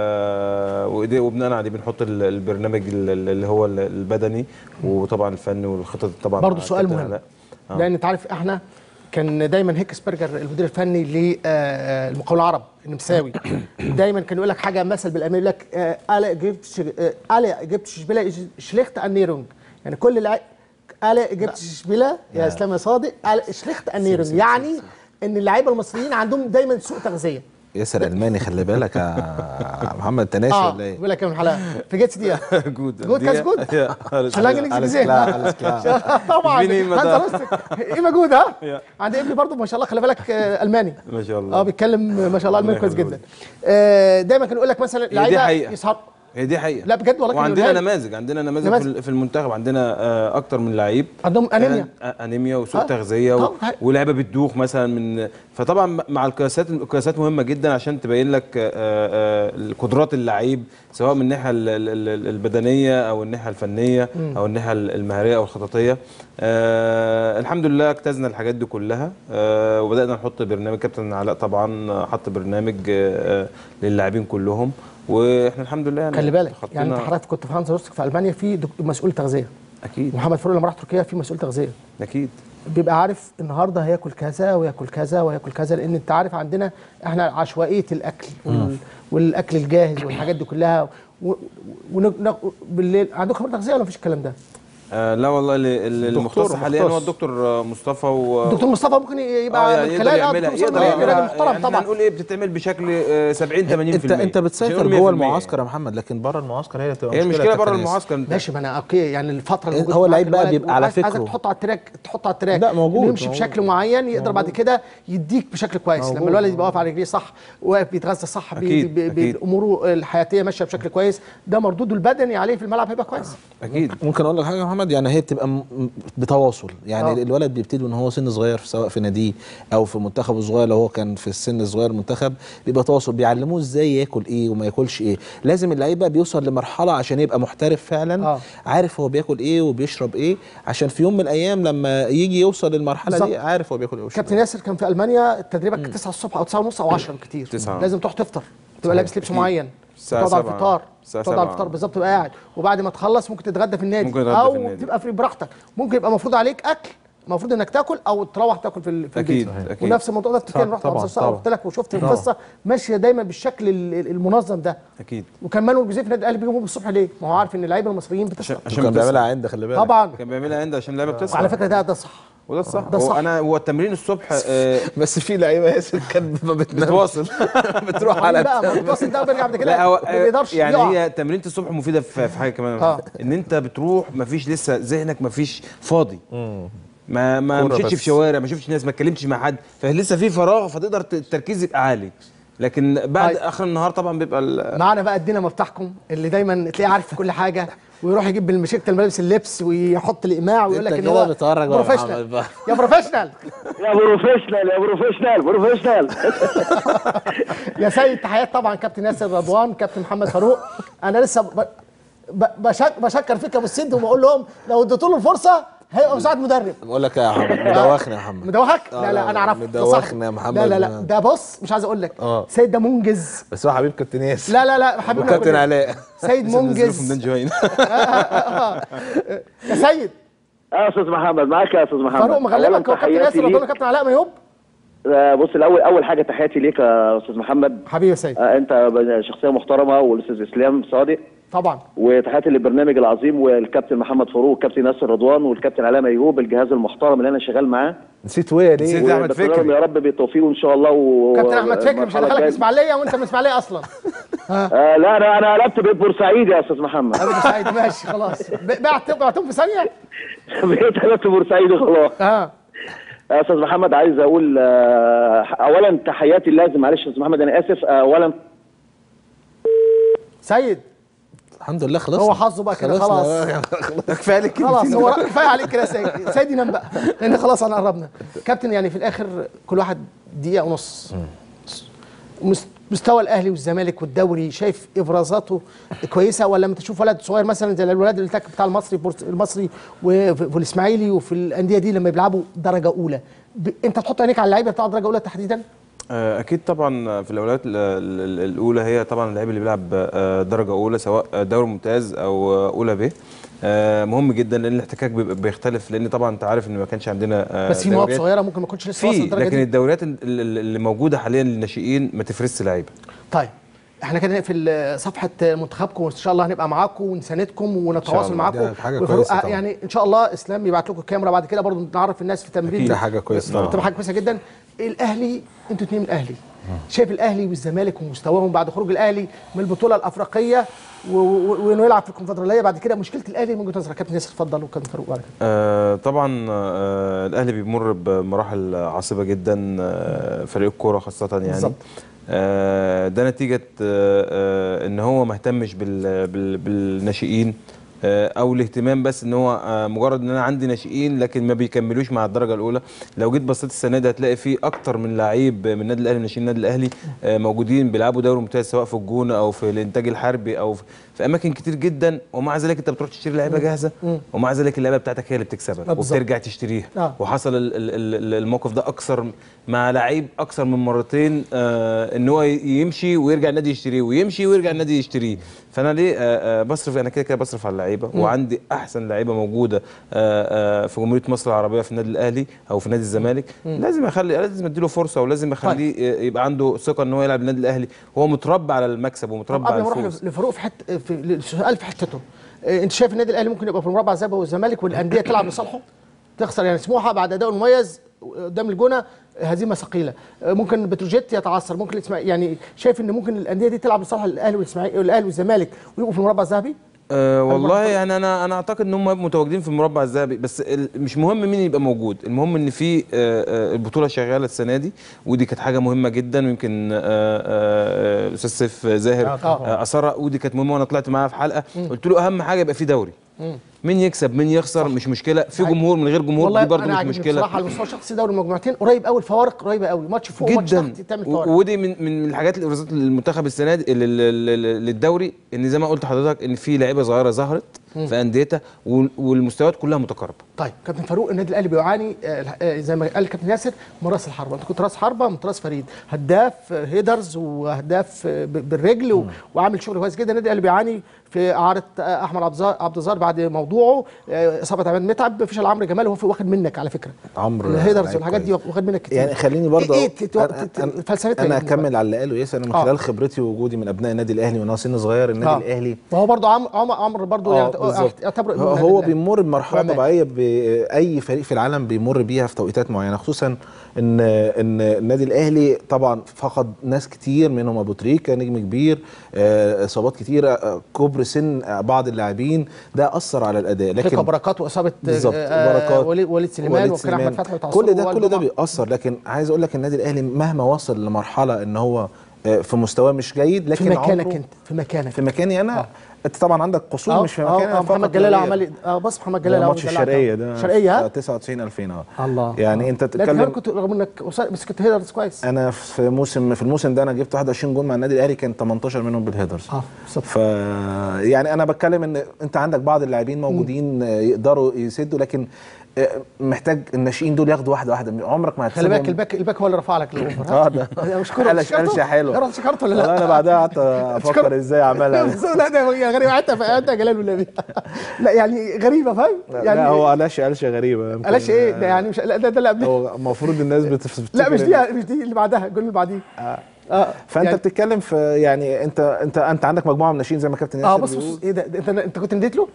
آه وبناء عليه بنحط البرنامج اللي هو البدني وطبعا الفني والخطط طبعا. برضو سؤال مهم آه. لان انت عارف احنا كان دايما هيكسبرجر المدير الفني للمقاولون العرب النمساوي دايما كان يقول لك حاجه مثل بالالماني يقول لك الا جبت الا جبت شبيله شليخت انيرونج، يعني كل لعيب الا جبت شبيله يا اسلام يا صادق شليخت انيرونج، يعني ان اللعيبه المصريين عندهم دايما سوء تغذيه. ياسر الماني خلي بالك يا محمد تناشي ولا ايه؟ بيقول لك من الحلقه في جيتس دي جود جود كاس جود شلون انجليزي طبعا انت ايه مجهود ها؟ عندي ابني برضه ما شاء الله خلي بالك الماني ما شاء الله اه بيتكلم ما شاء الله الماني كويس جدا. دايما كان يقول لك مثلا لعيبه يسهر. هي دي حقيقه. لا بجد والله. وعندنا نماذج عندنا نماذج نماذج في المنتخب، عندنا آه اكتر من لعيب عندهم انيميا انيميا وسوء تغذيه و... ولاعيبه بتدوخ مثلا من، فطبعا مع القياسات القياسات مهمه جدا عشان تبين لك آه آه قدرات اللعيب سواء من الناحيه البدنيه او الناحيه الفنيه او الناحيه المهاريه او الخططيه. آه الحمد لله اجتزنا الحاجات دي كلها آه وبدانا نحط برنامج. كابتن علاء طبعا حط برنامج آه للاعبين كلهم، واحنا الحمد لله يعني خلي بالك يعني انت حضرتك كنت في هانز روستك في المانيا في مسؤول تغذيه اكيد، محمد فاروق لما راح تركيا في مسؤول تغذيه اكيد، بيبقى عارف النهارده هياكل كذا وياكل كذا وياكل كذا، لان انت عارف عندنا احنا عشوائيه الاكل وال... والاكل الجاهز والحاجات دي كلها و... بالليل عندكم خبره تغذيه ولا مفيش الكلام ده؟ آه لا والله المختص حاليا هو الدكتور مصطفى و... الدكتور مصطفى ممكن يبقى آه من خلال يعملها يقدر يعملها محترم طبعا. هنقول ايه بتتعمل بشكل سبعين ثمانين بالمية. انت انت بتسافر جوه المعسكر يا محمد، لكن بره المعسكر هي تبقى هي المشكله بره المعسكر. ماشي، ما انا اوكي يعني الفتره اللي هو اللعيب بقى بيبقى على فكره عايزك تحطه على التراك تحطه على التراك لا موجود يمشي موجود. بشكل معين يقدر موجود. بعد كده يديك بشكل كويس موجود. لما الولد يبقى واقف على رجليه صح واقف بيتغذى صح باموره الحياتيه ماشيه بشكل كويس، ده مردوده البدني عليه في الملعب هيبقى كويس. اكيد. ممكن اقول لك حاجه يا محمد؟ محمد يعني هي بتبقى م- بتواصل يعني آه. أوه. الولد بيبتدي ان هو سن صغير سواء في ناديه او في منتخبه الصغير لو هو كان في السن الصغير المنتخب بيبقى تواصل بيعلموه ازاي ياكل ايه وما ياكلش ايه. لازم اللعيب بقى بيوصل لمرحله عشان يبقى محترف فعلا آه. عارف هو بياكل ايه وبيشرب ايه عشان في يوم من الايام لما يجي يوصل للمرحله بالظبط. دي عارف هو بياكل ايه ويشرب كابتن ايه. ياسر كان في المانيا تدريبك تسعة الصبح او تسعة ونص او عشرة كتير تسعة. لازم تروح تفطر تبقى لابس لبس أكيد. معين الساعة تقعد على سبعة. الفطار الساعة تقعد على سبعة. الفطار بالظبط تبقى قاعد وبعد ما تخلص ممكن تتغدى في النادي ممكن تتغدى او في النادي. تبقى في براحتك. ممكن يبقى المفروض عليك اكل المفروض انك تاكل او تروح تاكل في ال- في أكيد، البيت. أكيد. ونفس الموضوع ده بتتكلم رحت طبعاً، على الصقر طبعاً. قلت لك وشفت القصه ماشيه دايما بالشكل ال- ال- المنظم ده. اكيد وكان مانويل جوزيه في النادي الاهلي بيجيبهم الصبح ليه؟ ما هو عارف ان اللعيبه المصريين بتسهر عشان كان بتصحى. بيعملها عند خلي بالك طبعا. كان بيعملها عند عشان اللعيبه بتصحى. وعلى فكره ده ده صح وده الصح. ده صح. هو انا هو التمرين الصبح آه، بس في لعيبه ياسر كانت ما بتنام بتواصل بتروح على على بقى ما بتوصل ده وبيرجع بعد لا كده هو ما بيقدرش يعني يقع. هي تمرينة الصبح مفيده في في حاجه كمان آه. ان انت بتروح مفيش لسه ذهنك مفيش فاضي ما ما كورة مشيتش بس. في شوارع ما شفتش ناس ما اتكلمتش مع حد فلسه في فراغ فتقدر ت- التركيز يبقى عالي لكن بعد طيب. اخر النهار طبعا بيبقى ال- معانا بقى الدينامو بتاعكم اللي دايما تلاقيه عارف كل حاجه ويروح يجيب بالمشيكه الملابس اللبس ويحط الاقماع ويقول لك انت ان كده هو بتهرج بقى يا بروفيشنال محمد بقى. يا بروفيشنال يا بروفيشنال يا بروفيشنال بروفيشنال. يا سيد تحيات طبعا كابتن ياسر رضوان كابتن محمد فاروق. انا لسه ب... ب... بشك... بشكر فيك يا ابو السد وبقول لهم لو اديتوا له الفرصه هيبقى مساعد مدرب. بقول لك يا محمد مدوخنا يا محمد مدوخك؟ آه، لا لا لا، انا اعرفه ده مدوخنا صاحبي. يا محمد. لا لا لا ده بص مش عايز اقول لك آه. سيد ده منجز. بس هو حبيب كابتن ياسر لا لا لا حبيبي وكابتن علاء سيد نزلوا في منجز ميدان جوين يا سيد اه استاذ محمد معاك يا استاذ محمد. فاروق مغلبك أولاً هو كابتن تحياتي ياسر رضوان ليك. وكابتن علاء ميوب. آه، بص الاول اول حاجه تحياتي ليك يا استاذ محمد. حبيبي يا سيد آه، انت شخصيه محترمه والاستاذ اسلام صادق. طبعا وتحياتي للبرنامج العظيم والكابتن محمد فاروق والكابتن ياسر رضوان والكابتن علاء ميوب الجهاز المحترم اللي انا شغال معاه. نسيت ويا نسيت ليه؟ أحمد وبتمنى فكري. لهم يا رب بالتوفيق وان شاء الله و... كابتن احمد فكري مش والمرحلة هدخلك الجاية. اسماعيليه وانت من اسماعيليه اصلا. آه لا انا انا قلبت بيت بورسعيد يا استاذ محمد. ابو سعيد ماشي خلاص ب- بعت بعتهم في ثانيه. بقيت قلبت بورسعيد خلاص. اه يا استاذ محمد عايز اقول آه، اولا تحياتي لازم معلش يا استاذ محمد انا اسف آه، اولا سيد الحمد لله خلصنا هو حظه بقى كده خلصنا. خلاص. كفايه عليك كده. خلاص هو كفايه عليك كده يا سيد. سيد ينام بقى لان خلاص انا قربنا. كابتن يعني في الاخر كل واحد دقيقه ونص. مس- مستوى الاهلي والزمالك والدوري شايف افرازاته كويسه ولا لما تشوف ولد صغير مثلا زي الولاد اللي تك بتاع المصري بورس- المصري وفي وفي الاسماعيلي وفي الانديه دي لما بيلعبوا درجه اولى ب... انت تحط عينيك على اللعيبه بتاع درجه اولى تحديدا؟ آه، اكيد طبعا في الاولويات ال- ال- الاولى هي طبعا اللاعب اللي بيلعب آه، درجه اولى سواء دوري ممتاز او آه، اولى ب آه، مهم جدا لان الاحتكاك بيبقى بيختلف لان طبعا انت عارف ان ما كانش عندنا آه، بس في مواقف دوريات. صغيره ممكن ما تكونش لسه واصل في للدرجه لكن دي. الدوريات ال- ال- اللي موجوده حاليا للناشئين ما تفرزش لعيبه. طيب احنا كده نقفل صفحه منتخبكم وان شاء الله هنبقى معاكم ونساندكم ونتواصل الله. معاكم. دي حاجة وفاروق كويسة طبعا. يعني ان شاء الله اسلام يبعت لكم الكاميرا بعد كده برضه نعرف الناس في تمرين. ده حاجه كويسه طبعا. تبقى حاجه كويسه جدا. الاهلي انتوا اتنين من الاهلي شايف الاهلي والزمالك ومستواهم بعد خروج الاهلي من البطوله الافريقيه و- و- وانه يلعب في الكونفدراليه بعد كده مشكله الاهلي من وجهه نظرك كابتن ياسر اتفضل وكابتن فاروق بعد كده. آه طبعا آه الاهلي بيمر بمراحل عصيبه جدا آه فريق الكوره خاصه يعني بالظبط. آه ده نتيجه آه آه ان هو ما اهتمش بال بال بالناشئين آه او الاهتمام بس ان هو آه مجرد ان انا عندي ناشئين لكن ما بيكملوش مع الدرجه الاولى. لو جيت بصيت السنه دي هتلاقي في اكتر من لعيب من النادي الاهلي ناشئين النادي الاهلي آه موجودين بيلعبوا دوري ممتاز سواء في الجونه او في الانتاج الحربي او في, في اماكن كتير جدا ومع ذلك انت بتروح تشتري لعيبه جاهزه ومع ذلك اللعيبه بتاعتك هي اللي بتكسبك بالظبط. وبترجع تشتريها. آه. وحصل ال- ال- ال- الموقف ده اكثر مع لعيب اكثر من مرتين آه ان هو يمشي ويرجع النادي يشتريه ويمشي ويرجع النادي يشتريه. فانا ليه آه آه بصرف انا كده كده بصرف على اللعيبه وعندي احسن لعيبه موجوده آه آه في جمهوريه مصر العربيه في النادي الاهلي او في نادي الزمالك لازم اخلي لازم اديله فرصه ولازم اخليه طيب. يبقى عنده ثقه ان هو يلعب النادي الاهلي هو متربى على المكسب ومتربى قبل على ما اروح الفوز. لفاروق في حته في سؤال في حتته إيه، انت شايف النادي الاهلي ممكن يبقى في المربع زي والزمالك والانديه تلعب لصالحه تخسر يعني سموحه بعد اداء مميز قدام الجونه هزيمه ثقيله ممكن بتروجيت يتعثر ممكن الاسماعيلي يعني شايف ان ممكن الانديه دي تلعب لصالح الاهلي والاسماعيلي الاهلي والزمالك ويبقوا في المربع الذهبي؟ أه والله يعني انا انا اعتقد ان هم يبقوا متواجدين في المربع الذهبي بس مش مهم مين يبقى موجود المهم ان في أه أه البطوله شغاله السنه دي ودي كانت حاجه مهمه جدا ويمكن الاستاذ سيف زاهر أه اثرها ودي كانت مهمه وانا طلعت معاها في حلقه قلت له اهم حاجه يبقى في دوري مين يكسب مين يخسر مش مشكله، في جمهور من غير جمهور دي برضه مش مشكله. بصراحه على المستوى الشخصي دوري المجموعتين قريب قوي، الفوارق قريبه قوي، ماتش فوق وماتش تحت تعمل فوارق. ودي من من الحاجات اللي ابرزت المنتخب السنه دي للدوري، ان زي ما قلت لحضرتك ان في لعيبه صغيره ظهرت في انديتها والمستويات كلها متقاربه. طيب كابتن فاروق، النادي الاهلي بيعاني زي ما قال كابتن ياسر من راس الحربه، انت كنت راس حربه من راس فريد، هداف هيدرز وهداف بالرجل وعامل شغل كويس جدا. النادي الاهلي بيعاني في اعاره احمد عبد الظاهر بعد موضوعه، اصابه عماد متعب، فشل عمرو جمال، وهو واخد منك على فكره عمرو الهيدرز والحاجات دي واخد منك كتير. يعني خليني برضه ايه فلسفتها؟ انا اكمل على اللي قاله ياسر. انا من خلال خبرتي ووجودي من ابناء النادي الاهلي وانا سن صغير، النادي آه. الاهلي وهو برضه عمرو عمرو برضه يعتبر هو بيمر بمرحله طبيعيه باي فريق في العالم بيمر بيها في توقيتات معينه، خصوصا ان ان النادي الاهلي طبعا فقد ناس كتير منهم ابو تريكه نجم كبير، اصابات كتيره، كبر سن بعض اللاعبين، ده اثر على الاداء. لكن بركات واصابه بركات وليد سليمان وكان احمد فتحي كل ده كل ده بيأثر. لكن عايز اقول لك النادي الاهلي مهما وصل لمرحله ان هو في مستواه مش جيد، لكن في مكانك انت في مكانك في مكاني انا. آه. انت طبعا عندك قصور آه. مش في مكاني. اه محمد جلال عمل اه بص محمد جلال ماتش الشرقيه ده الشرقيه تسعة وتسعين ألفين اه الله. يعني آه. انت تتكلم، كنت رغم انك بس كنت هيدرز كويس. انا في موسم في الموسم ده انا جبت واحد وعشرين جول مع النادي الاهلي، كان تمنتاشر منهم بالهيدرز. اه ف يعني انا بتكلم ان انت عندك بعض اللاعبين موجودين م. يقدروا يسدوا، لكن محتاج الناشئين دول ياخدوا واحده واحده، عمرك ما هتسيبهم. خلي بالك الباك الباك هو اللي رفع لك الاوفر. اه ده قلش قلشه حلوه. شكرته ولا لا؟ انا بعدها قعدت افكر ازاي اعملها. لا ده غريبه حتى انت جلال والنبي. لا يعني غريبه فاهم؟ يعني لا هو قلش قلشه غريبه. قلش ايه ده يعني؟ مش لا ده ده اللي قبل. هو المفروض الناس بتفتكر لا مش دي مش دي اللي بعدها، الجول اللي بعديه. اه اه فانت يعني بتتكلم في يعني انت انت انت عندك مجموعه من الناشئين زي ما كابتن ياسر اه بص بص ايه ده انت انت كنت نديت له؟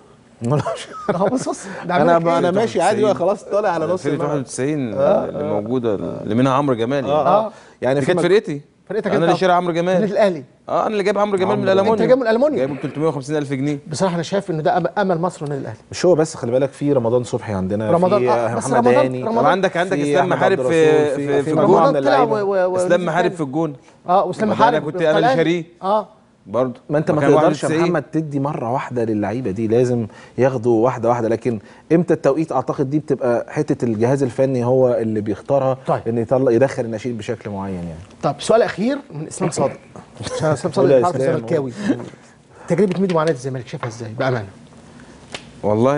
اه بص بص انا انا ماشي عادي بقى خلاص طالع على نص فرقه واحد وتسعين اللي موجوده اللي منها عمرو جمال. اه يعني دي كانت فرقتي فرقتك انا اللي شاري عمرو جمال النادي الاهلي. اه انا اللي جايب عمرو جمال من الالمونيا. انت جايبه من الالمونيا جايبه ب ثلاثمائة وخمسين ألف جنيه. بصراحه انا شايف ان ده امل مصر والنادي الاهلي. مش هو بس، خلي بالك في رمضان صبحي عندنا، رمضان في آه محمد هاني، رمضان عندك عندك اسلام محارب في في, في, في الجون. اسلام محارب في الجون اه واسلام محارب انا كنت انا اللي شاريه اه برضه. ما انت ما تقدرش يا محمد تدي مره واحده للعيبه دي، لازم ياخدوا واحده واحده. لكن امتى التوقيت؟ اعتقد دي بتبقى حته الجهاز الفني هو اللي بيختارها. طيب. ان يطلع يدخل الناشئين بشكل معين يعني. طب سؤال اخير من اسلام صادق عشان اسلام صادق عارف الزملكاوي، تجربه ميدو مع نادي الزمالك شايفها ازاي بامانه؟ والله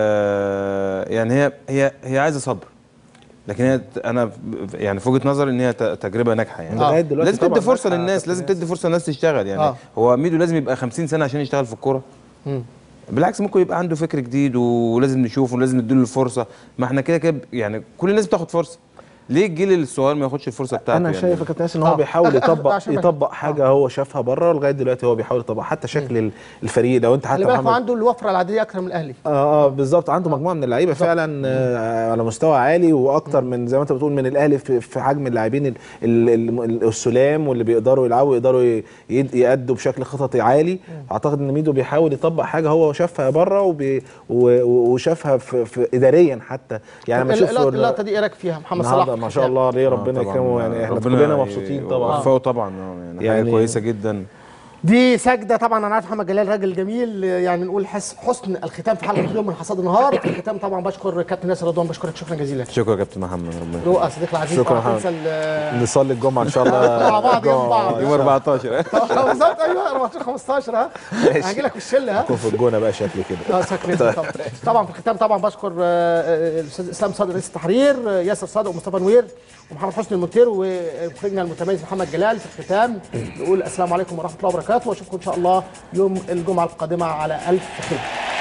آه يعني هي هي هي عايزه صبر، لكن هي انا يعني في وجهه نظري ان هي تجربه ناجحه يعني. آه. لازم تدي فرصه للناس، لازم تدي فرصه للناس تشتغل يعني. آه. هو ميدو لازم يبقى خمسين سنه عشان يشتغل في الكوره؟ بالعكس ممكن يبقى عنده فكر جديد ولازم نشوفه ولازم نديله الفرصه. ما احنا كده كده يعني كل الناس بتاخد فرصه، ليه الجيل الصغير ما ياخدش الفرصه بتاعته؟ انا يعني شايف يا كابتن ياسر ان هو بيحاول يطبق يطبق حاجه هو شافها بره، لغايه دلوقتي هو بيحاول يطبق حتى شكل الفريق. لو انت حتى محمد عنده الوفره العدديه اكتر من الاهلي. اه اه بالظبط، عنده مجموعه من اللعيبه فعلا آه على مستوى عالي، واكتر من زي ما انت بتقول من الاهلي في, في حجم اللاعبين السلام واللي بيقدروا يلعبوا يقدروا يأدوا بشكل خططي عالي. اعتقد ان ميدو بيحاول يطبق حاجه هو شافها بره وشافها في, في اداريا حتى يعني. ما اشوف اللقطه دي ايه رايك فيها محمد صلاح؟ ما شاء الله عليه ربنا يكرمه يعني. احنا كلنا مبسوطين طبعا. وفقه طبعا يعني, يعني حاجه كويسه جدا. دي سجده طبعا. انا عارف محمد جلال راجل جميل يعني، نقول حسن الختام في حلقه اليوم من حصاد النهار. في الختام طبعا بشكر كابتن ياسر رضوان، بشكرك شكرا جزيلا. شكرا يا كابتن محمد، ربنا رؤى صديقنا العزيز. شكرا محمد. نصلي الجمعه ان شاء الله مع بعض يوم بعض يوم أربعتاشر بالظبط. ايوه أربعتاشر خمستاشر ها هاجي لك في الشله ها اكون في الجونه بقى شكلي كده. اه شكلي طبعا. طبعا في الختام طبعا بشكر الاستاذ اسلام صادق رئيس التحرير، ياسر صادق ومصطفى نوير ومحمد حسني المونتير ومخرجنا المتميز محمد جلال. في الختام نقول السلام عليكم ورحمه الله وبركاته، واشوفكم ان شاء الله يوم الجمعه القادمه على الف خير.